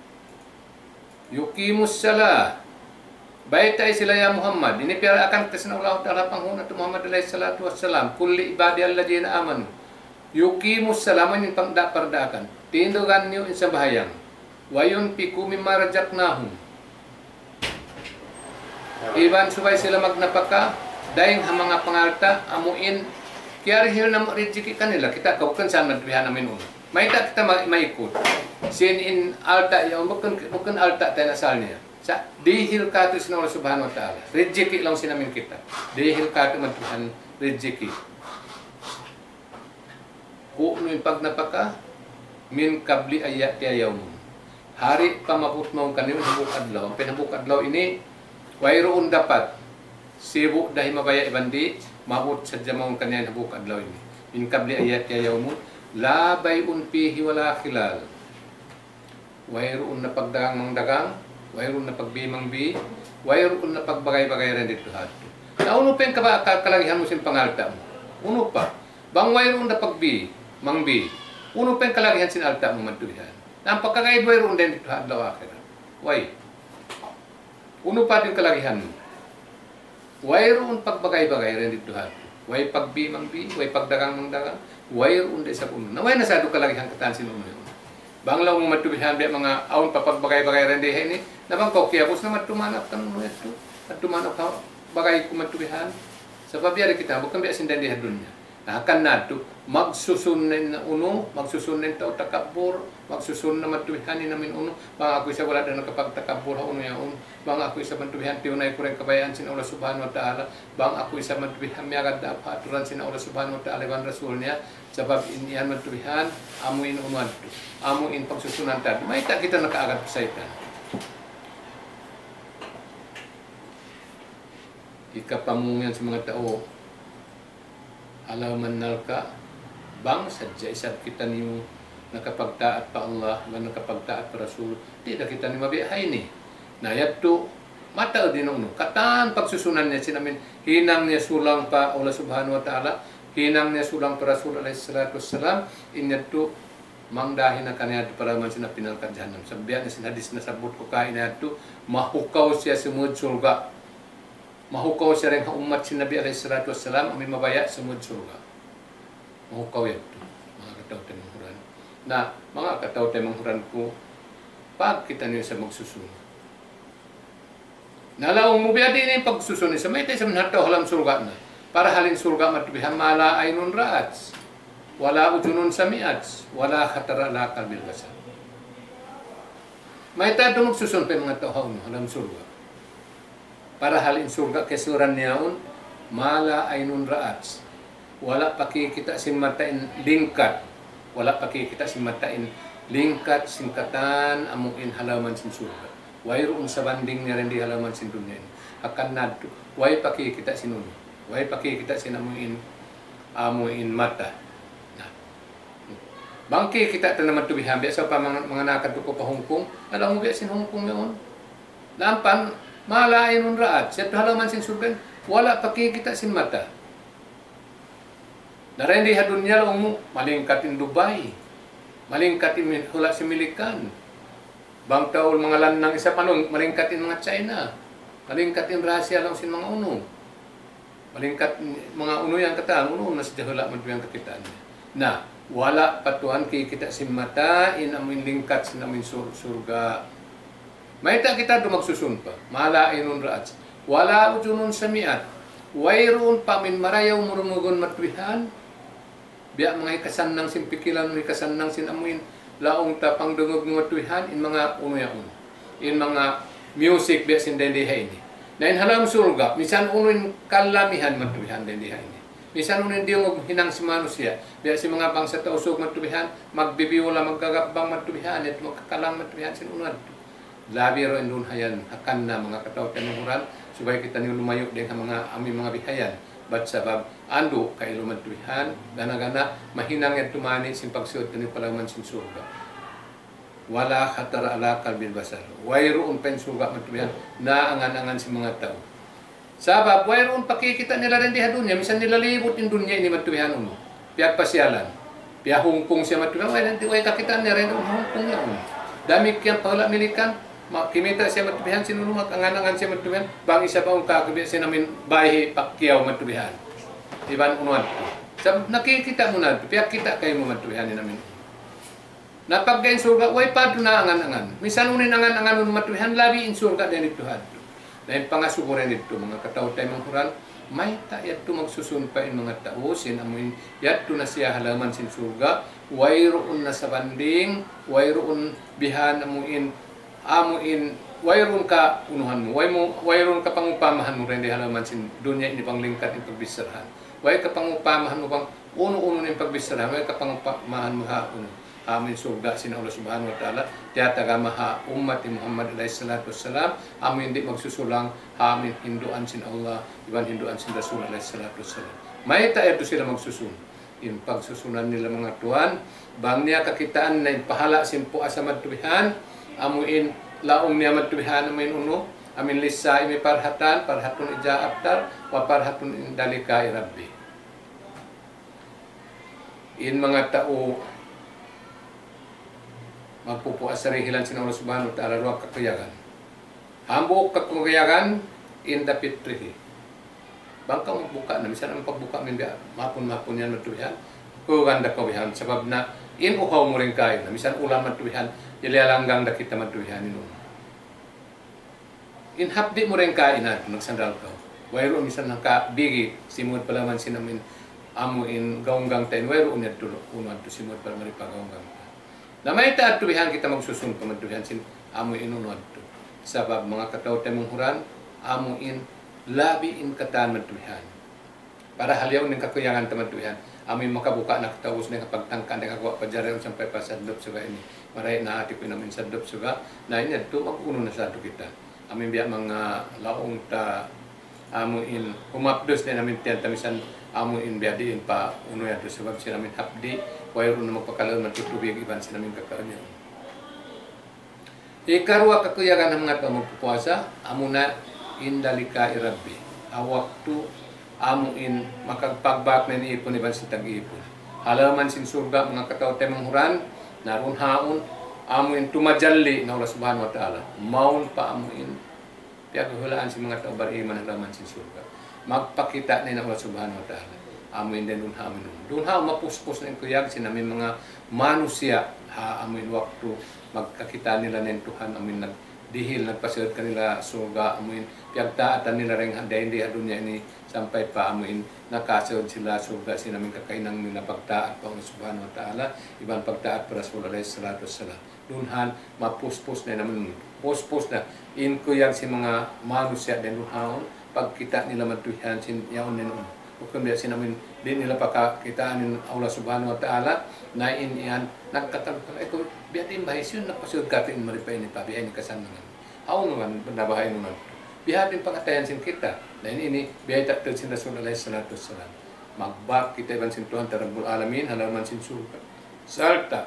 yuqimus salah. Baik tayo sila ya Muhammad. Ini pira akan kita Allah Ta'ala panghuna tu Muhammad alaihi salatu wassalam. Kulli ibadiyal ladina amanu. Yuqimus salaman yung pangda pardakan. Tindugan niyo sa bahayang. Wa yunfiqu mimma razaqnahum. Iban subay sila magnapaka daing mga pangalta amuin kiarhil na rezeki kanila kita kaukan sa madrihan namin uno. May kita maikot. Sin in alta yung bukan alta tayo asalnya. Sa dihil kato sin Allah subhanahu wa ta'ala. Rezeki lang sinamin kita. Dihil kato man Tuhan rezeki. Kung yung pagnapaka, min kabli ayat yayaw mo. Hari pamaput mo kanino hambuk adlaw. Ang pinambuk adlaw ini, wayroon dapat sibu dahil mabaya ibandi maut sa jamong kanyan habuk adlaw ini min kabli ayat ya yaumun la bay'un fihi wala khilal wayroon na pagdagang mangdagang wayroon na pagbimang bi wayroon na pagbagay-bagay rin dito hato na uno pa yung kalagihan mo sin pangalta mo uno pa bang wayroon na pagbi mangbi uno pa yung kalagihan sin alta mo mantulihan na ang pagkakaid wayroon din dito Adlaw Akhirah way uno pa yung kalagihan mo wayroon pagbagay-bagay rin dito hato way pagbi mangbi way pagdagang mangdagang wayroon din sa puno na way nasado kalagihan katan sin uno yun bang law mo matubihan biya mga aon papagbagay-bagay rin dihe ni nabang kokiyapos na matumanap ka nung ito matumanap ka bagay ko matubihan sa pabiyari kita bukan biya sindan diha dunya akan nato magsusunin na uno magsusunin tao takabur magsusun na matubihan ni namin uno bang ako isa wala na nakapagtakabur ha uno yaon bang ako isa matubihan tiunay ko rin kabayaan sin Allah subhanahu wa ta'ala bang ako isa matubihan miyagad na aturan sin Allah subhanahu wa ta'ala ban rasul niya sabab inian matubihan amuin unuan amuin pagsusunan tayo may tak kita nakaagad sa itan ikapamungan sa mga tao alaman nalka bang sadya isab kita niyo nakapagtaat pa Allah man nakapagtaat pa Rasul di na kita ni mabihay ni nayat to mata din uno katan pagsusunan niya sinamin hinang niya sulang pa Allah subhanahu wa ta'ala hinang niya sulang pa Rasul alaihi salatu wassalam inyat to mangdahin na kanya para man sina pinalkan jahannam sabihan na sinadis na sabot ko kain na to mahukaw siya sumud surga mahukaw siya rin umat si Nabi alaihi salatu wassalam amin mabaya sumud surga mahukaw yan to mga kataw tayo manghuran na mga kataw tayo manghuran ko pag kita niyo sa magsusunod nalaong mo biya din yung pagsusunod sa may tayo sa manhataw halam surga na para halin surga matubihan mala aynun raats wala ujunun samiats wala khatara la kalbil basar may tayo magsusunod pa yung mga tao halam surga para halin surga kesuran niyaon mala aynun raats wala pakikita sin matain lingkat wala pakikita sin matain lingkat singkatan amuin halaman sin surga wayroon sa banding niya rin di halaman sin dunya akan nadto way pakikita sin uno way pakikita sin amuin mata bangki kita ta naman tubihan biasa pa mga nakad ko pa Hong Kong alam mo biya sin Hong Kong yon lampan malain nun raat siya halaman sin surga wala pakikita sin mata narendi ha dunya lang mo malingkatin Dubai malingkatin hula si Milikan bang taol mga lanang isa panong malingkatin mga China malingkatin Russia lang sin mga uno malingkat mga uno yang kata uno na siya hula maduyang kakitaan na wala patuan kikita sin mata in amin lingkat sin amin surga may ta kita dumagsusun pa malain nun raat wala ujunun samiat wayroon pa min marayaw murumugon matwihan biya mga ikasannang sin pikilan ikasannang sin amuin laong ta pangdungog ng matwihan in mga uno yaon in mga music biya sin dendihay ini na in halam surga misan uno in kalamihan matwihan dendihay ini misan uno in diong hinang si manusia biya si mga bangsa tausug matwihan magbibiwala maggagabang matwihan at magkakalang matwihan sin uno labi ro indun hayan akan na mga kataw tanuhuran supaya kita ni lumayo din sa mga aming mga bihayan bat sabab ando kay lumadtuhan gana-gana mahinang yan tumani sin pagsuot ni palaman sin surga wala khatara ala kalbil basar wayroon pen surga matubihan na angan-angan si mga tao sabab wayroon pakikita nila rin di dunya misan nila libot in dunya ini matubihan uno piag pasyalan piag Hong Kong siya matubihan way kakitaan niya rin Hong Kong yan dami kyan pala Milikan kimita siya matubihan sinulungan angan-angan siya matubihan bang isa pa ang kakabi siya namin bahay pakyaw matubihan iban unuan sab nakikita mo na piyak kita kayo mo matubihan ni namin napagkain surga way pa na angan-angan misan unin angan-angan mo matubihan labi in surga din ito hadto dahil pangasuguran dito mga kataw tayo manghuran may tayat to magsusun pa in mga tao sin amuin yadto na siya halaman sin surga wayroon na sa banding wayroon bihan amuin wayroon ka unuhan mo wayroon ka pangupamahan mo rin di halaman sin dunya ini panglingkat in pagbisarahan way ka pangupamahan mo bang uno-uno ng pagbisarahan way ka pangupamahan mo ha uno amin surga sin Allah Subhanahu wa taala tiata gamaha umat Muhammad alaihi salatu wassalam amin di magsusulang amin hinduan sin Allah iban hinduan sin Rasul alaihi salatu wassalam may ta ito sila magsusun in pagsusunan nila mga tuan bang niya kakitaan na pahala sin po asa madtubihan amuin laong niya madtubihan amin uno amin lisa imi parhatun ija abtar wa parhatun indalika rabbi in mga tao magpupuas sa rihilan sin Allah Subhanahu wa taala ruang kakayagan. Hambok kakayagan in the pitrihi. Bangka magbuka na misan ang pagbuka min biya mapun yan matuwihan. Kuganda kawihan sabab na in uhaw mo rin kayo na misan ulam matuwihan ilalanggang da kita matuwihan ino. In hapdi mo rin kayo na nagsandal ka. Wayro misan nakabigi simod palaman sinamin amo in gaunggang tayo. Wayro unyad tulog unad to simod palaman ipagaunggang. Na may taatubihan kita magsusun pamatubihan sin amo inunod to. Sabab mga kataw tayo munghuran, amo in labi in kataan matubihan. Para haliyaw ng kakuyangan tamatubihan, amo in makabuka na katawos na kapagtangka na kagawa pa dyan sampai pa sa dop suga ini. Maray na ati ko namin sa dop suga, na inyad to mag-uno na sa ito kita. Amo biya mga laong ta amo in humapdos na namin tiyan tamisan amo in biya diin pa uno yan to sabab sila namin hapdi wayro na magpakalaon matutubig iban sa namin kakaan niya. Ikarwa kakuyagan ng mga magpupuasa, amo na indalika irabbi. Awaktu amo in makagpagbak na niipon iban sa tag-iipon. Halaman sin surga mga kataw tayo manghuran, naroon haon, amo in tumajalli na Allah Subhanahu wa ta'ala. Maun pa amo in piagahulaan si mga tao bariman halaman sin surga. Magpakita na Allah Subhanahu wa ta'ala. Amin din dun hamin dun mapuspos na yung kuyag sinamin mga manusia amin waktu magkakita nila ng Tuhan amin nagdihil nagpasiod kanila surga amin piyagtaatan nila ring handay hindi dunya ini sampai pa amin nakasiod sila surga sinamin kakainang nila pagtaat pa Allah Subhanahu wa ta'ala ibang pagtaat para Rasul alaihi salatu wassalam dunhan mapuspos na namin puspos na in kuyag si mga manusia din dunhan pagkita nila matuhan sin yaon din kung biya sinamin din nila pagkakitaan ng Allah Subhanahu wa ta'ala na iniyan nagkatanong ito biya din bahis yun napasud katin maripay ni pabiay ni kasanangan ako naman nabahay naman biya din pangatayan sin kita na ini biya taktil sin Rasul alaihi salatu wassalam magbak kita iban sin Tuhan Rabbul Alamin halaman sin surga salta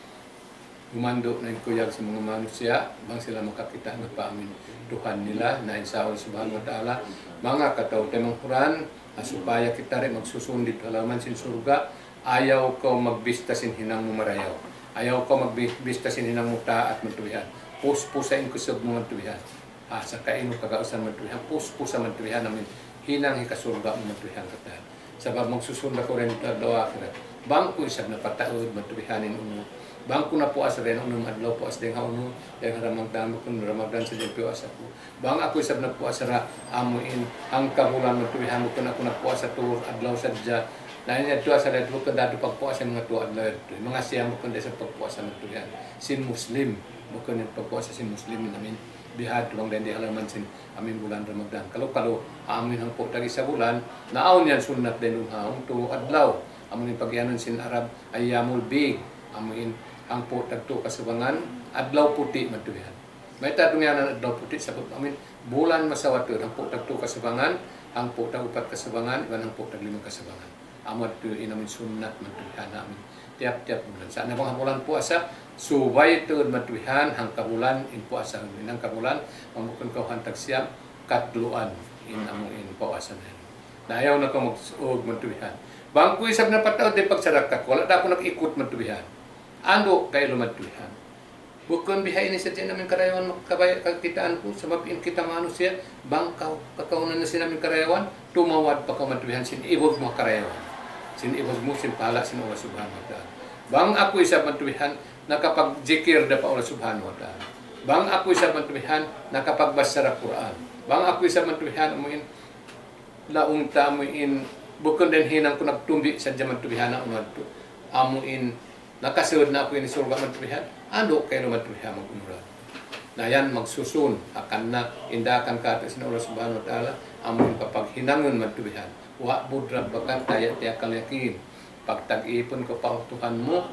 umando na yung kuyag sa mga manusia bang sila makakita ng paamin Tuhan nila na insya Allah Subhanahu wa ta'ala mga kataw tayo manghuran supaya kita rin magsusundit halaman sin surga ayaw ko magbista sin hinang mo marayaw ayaw ko magbista sin hinang mo taat matuwihan puspusain ko sa mga matuwihan sa kaino kagausan matuwihan puspusa matuwihan namin hinang hikasurga mo matuwihan kata sabab magsusunda ko rin Adlaw Akhirah bangko isab na pataod matuwihanin uno bangko na po as rin unong Adlaw po as ding hauno yung Ramadan mo kung Ramadan sa ding piwasa ko bang ako isab na po asara amuin ang kabulan matuwihan mo kung ako na po asa tur Adlaw sadya na niya tuwa sa dito ko dado pagpuasa mga tuwa Adlaw mga siya mo kung sa pagpuasa matuwihan sin Muslim mo kung pagpuasa sin Muslim namin bihad tuwang din di halaman sin amin bulan Ramadan kalau amin ang po tagi sa bulan naaw niyan sunat din haong to Adlaw amin pagyanon sin Arab ayyamul big amin ang po tagto kasabangan Adlaw puti matuwihan may tatong yan ang Adlaw puti sabab amin bulan masawato ang po tagto kasabangan ang po tagupat kasabangan iban ang po taglimang kasabangan amad to inamin sunat matuwihan namin tiap-tiap bulan sa anabang bulan puasa subay to matuwihan hang kabulan in puasa ng kabulan mamukon ko hantag siyam katluan in amo in puasa na ayaw na ko mag-ug matuwihan bangko isab na pataod din pagsarakak wala na ako nag-ikot matuwihan ando kay lumatuwihan bukon bihay ni sa tiyan namin karayawan kakitaan ko sabab in kita manusia bangkaw kakaunan na sinamin karayawan tumawad pa ka matuwihan sin ibog mo karayawan sin ibog mo sin pala sin Allah Subhanahu wa ta'ala bang ako isab matuwihan nakapagjikir da pa Allah Subhanahu wa ta'ala bang ako isab matuwihan nakapagbasa ra Quran bang ako isab matuwihan amuin laong ta amuin bukon din hinang ko nagtumbi sa jaman tuwihan na unadto amuin nakasuod na ako ini surga matuwihan ano kayo matuwihan mag-umrah na yan magsusun akan na indakan ka sa Allah Subhanahu wa ta'ala amuin kapaghinangon matuwihan wa budra bakan tayat yakal yakin pagtag-ipon ko pa Tuhan mo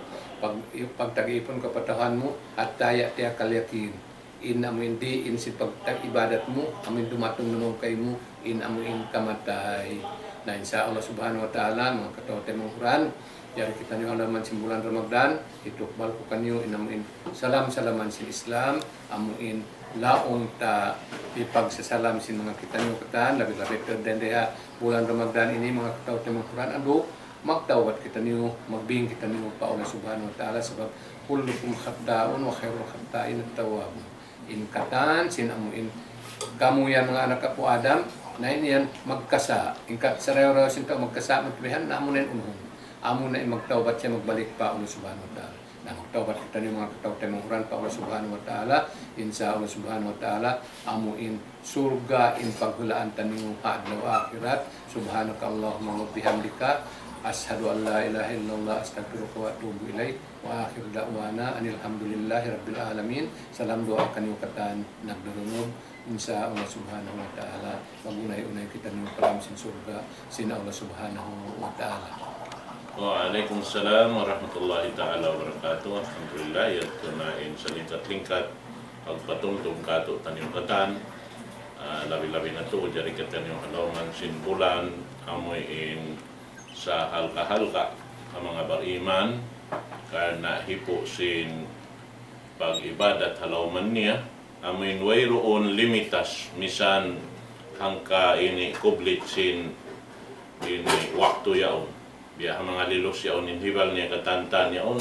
pagtag-ipon kapatahan mo at taya tiya kalyakin amin di in si pagtag-ibadat mo amin dumatong nunong kay mo amin kamatay na insya Allah subhanahu wa ta'ala mga katawa mong Quran yari kita niyo halaman si bulan Ramadan itukbal ko kanyo amin salaman si Islam amin laong ta ipagsasalam sin mga kita niyo katan labi-labi dan dia bulan Ramadan ini mga katawa mong Quran magtawad kita niyo, magbing kita niyo pa Allah subhanahu wa ta'ala sebab kullukum khata'un wa khairul khata'in at-tawwab. In katan sinamuin kamu yan mga anak po Adam na yan magkasa. In sareho-reho sinta magkasa magtubihan na amo na unhon. Amo na magtawad siya magbalik pa Allah subhanahu wa ta'ala. Na magtawad kita niyo mga kataw temong Quran pa Allah subhanahu wa ta'ala. Insya Allah subhanahu wa ta'ala amuin surga in paghulaan taniyo Adlaw Akhirah. Subhanakallahumma wa bihamdika Ashhadu an la ilaha illallah astaghfiruka wa atubu ilaih wa akhir da'wana anil hamdulillahi rabbil alamin. Salam doa kanyo katan nagdurunod insya Allah subhanahu wa ta'ala magunay-unay kita niyo param sin surga sina Allah subhanahu wa ta'ala. Waalaikumsalam warahmatullahi ta'ala wabarakatuh. Alhamdulillah ya tunain sa lingkat-lingkat pagpatungtong kato tanyo katan labi-labi na to jari katan yung halaman sin bulan amoy in sa halka-halka ang mga bariman karena hipo sin pag-ibadat halawman niya amin wayroon limitas misan hangka ini kublit sin ini waktu yaon biya mga lilos yaon inhibal niya katantan yaon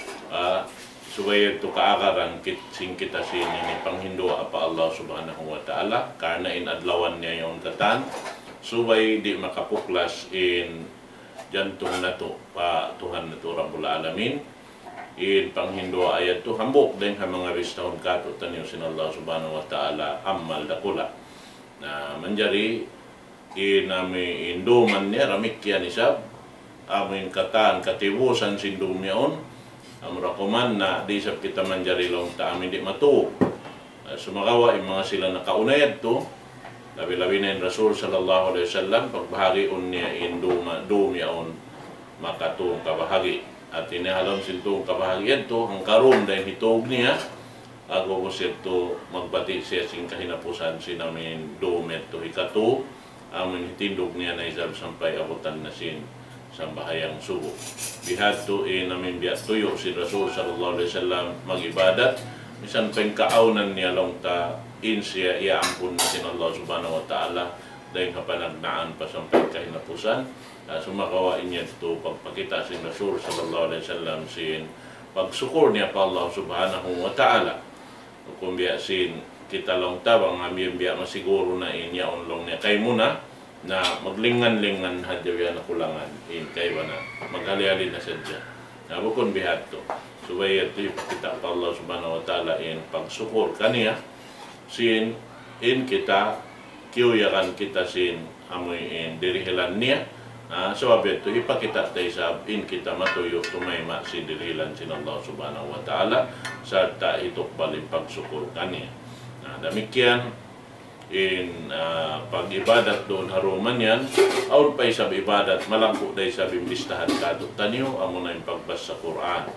subaya ito kaagaran sing kita sin ini panghindo apa Allah subhanahu wa ta'ala karena in adlawan niya yaon katan subay di makapuklas in jantung na to pa Tuhan na to Rabbul Alamin in panghindo ayat to hambok din ha mga bistahon kato tanyo sin Allah subhanahu wa ta'ala amal dakula na manjari in ami induman niya ramikyan isab amin katan katibusan sin dumyaon amrakuman na di sab kita manjari long ta amin di matu sumagawa yung mga sila nakaunayad to labi-labi na yung Rasul sallallahu alaihi wasallam pagbahagi niya in dumyaon makatong kabahagi at inihalon siltong kabahagi ito ang karon dahil hitog niya ako ko siya ito magbati siya sing kahinapusan sinamin dumet to ikato amin hitindog niya na isab sampay abutan na sin sambahayang subo bihad to namin biya tuyo si Rasul sallallahu alaihi wasallam magibadat misan pengkaunan niya long ta siya iampun na sin Allah subhanahu wa ta'ala dahil kapanagnaan pa sa kahinapusan sumakawain niya ito pagpakita sin Rasul sallallahu alaihi wasallam sin pagsukur niya pa Allah subhanahu wa ta'ala kung biya sin kita long tabang amiyang biya masiguro na inya onlong niya kay muna na maglingan-lingan hadyaw na kulangan in kay ba na maghali-hali na sadya na bukon bihat to subaya ito ipakita pa Allah subhanahu wa ta'ala in pagsukur kaniya sin in kita kiuyakan kita sin amoy in dirihilan niya so abet to ipakita tayo sa in kita matuyo tumayma si dirihilan sin Allah subhanahu wa ta'ala sarta itukbalin pagsukur kaniya demikian in pag-ibadat doon haruman yan aun pa isab ibadat malangko dahil sa bimbistahan kadot tanyo amo na yung pagbasa Quran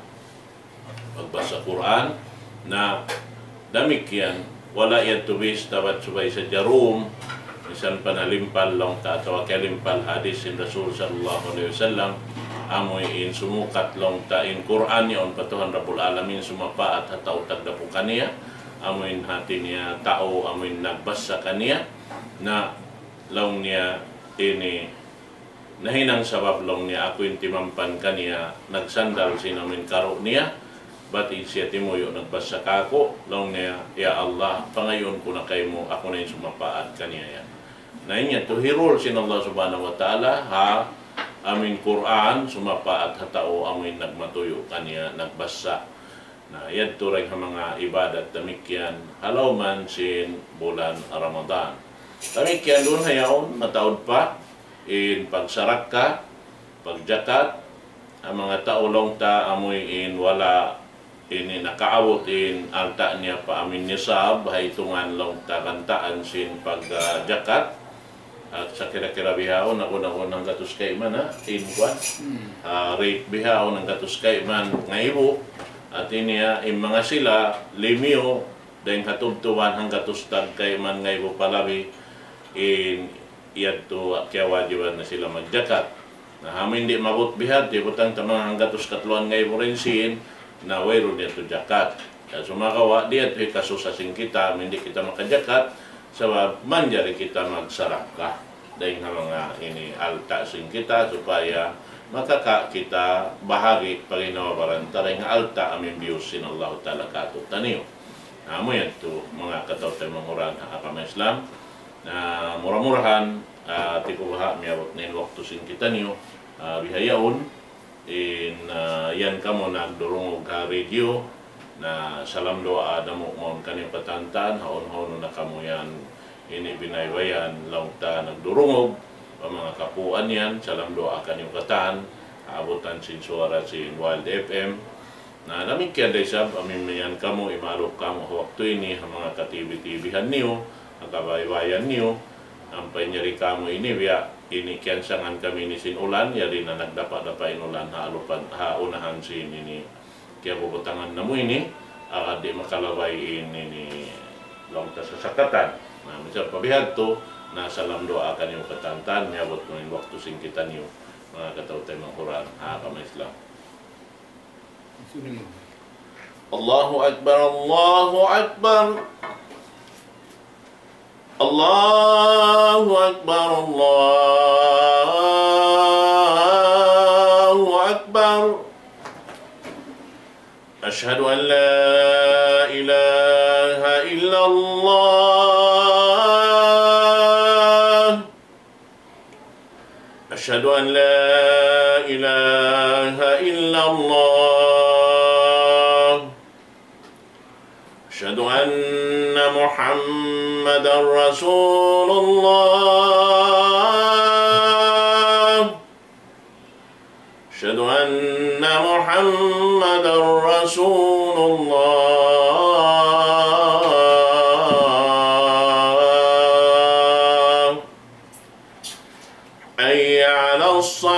na demikian wala yan tubis dapat subay sa jarum misan panalimpal lang ta atawa kalimpal hadis in Rasul sallallahu alaihi wasallam amoy in sumukat lang ta in Quran yon patuhan Rabbul Alamin sumapa at hataw tagdapo kaniya amoy hati niya tao amoy nagbasa kaniya na lang niya ini nahinang sabab lang niya ako yung timampan kaniya nagsandal sinamin karo niya bati siya timuyo nagbasa kako long niya ya Allah pangayon ko na kay mo ako na yung sumapaat kaniya yan na inya to hirol sin Allah subhanahu wa ta'ala ha amin Quran sumapaat hatao amin nagmatuyo kaniya nagbasa na yan to rin mga ibadat tamikyan halaw man sin bulan Ramadan tamikyan doon hayaon mataod pa in pagsarak ka pagjakat ang mga tao long ta amoy in wala ini nakaawot in alta niya pa amin nisab haytungan long takantaan sin pagjakat at sa kira-kira bihaon ako ng gatus kay man in kwan rate bihaon ng gatus kay man ngaybo at iniya im mga sila limyo dahil katubtuban hang gatus tag kay man ngaybo palabi in iyadto kaya wajiban na sila magjakat na hamin di mabot bihat di butang tamang hang gatus katluan ngaybo rin siin na wayro niya to jakat sumakawa di at kasusasing kita hindi kita makajakat sabab manjari kita magsarakah dahil nga mga ini alta sing kita supaya makaka kita bahagi paginawabaran dahil nga alta amin biyusin Allah Ta'ala katut taniyo. Amo yan to mga katawtay manguran ang akama Islam na murah-murahan tikubaha miyabot na yung waktu sing kita niyo bihayaon in yan kamo nagdurungog ka radio na salam doa damo mon kaniyong katantan haon-haon na kamo yan ini binaybayan langta nagdurungog ang mga kapuan yan salam doa kaniyong katan aabutan sin suara sin Wild FM na namikyan day sab amin yan kamo imalok kamo waktu ini ang mga katibi-tibihan niyo ang kabaybayan niyo ang panyari kamo ini biya ini kiansangan kami ni sin ulan yari na nagdapa-dapain ulan haunahan sin ini kaya bubutangan na mo ini di makalaway ini langta sa sakatan na misal pabihag to na salam doa kan yung katantan miyabot mo yung waktu sing kita niyo mga katawtay mga Quran kama Islam Allahu Akbar Allahu Akbar Allahu Akbar Allahu Akbar أشهد أن لا إله إلا الله أشهد أن لا إله إلا الله أشهد أن محمدا رسول الله أشهد أن محمدا رسول الله حي على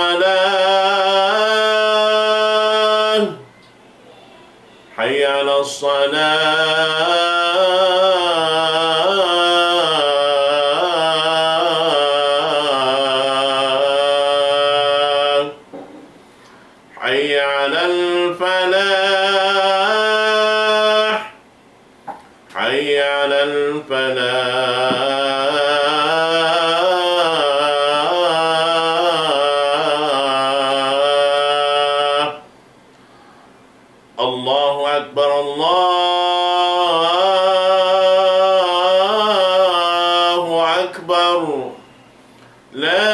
الصلاة حي على الصلاة حي على الفلاح حي على الفلاح الله أكبر الله أكبر لا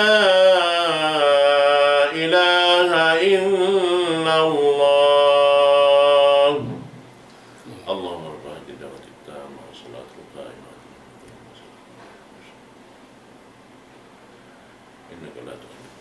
إله إلا الله اللهم رب هذه الدعوة التامة والصلاة القائمة إنك لا تخلف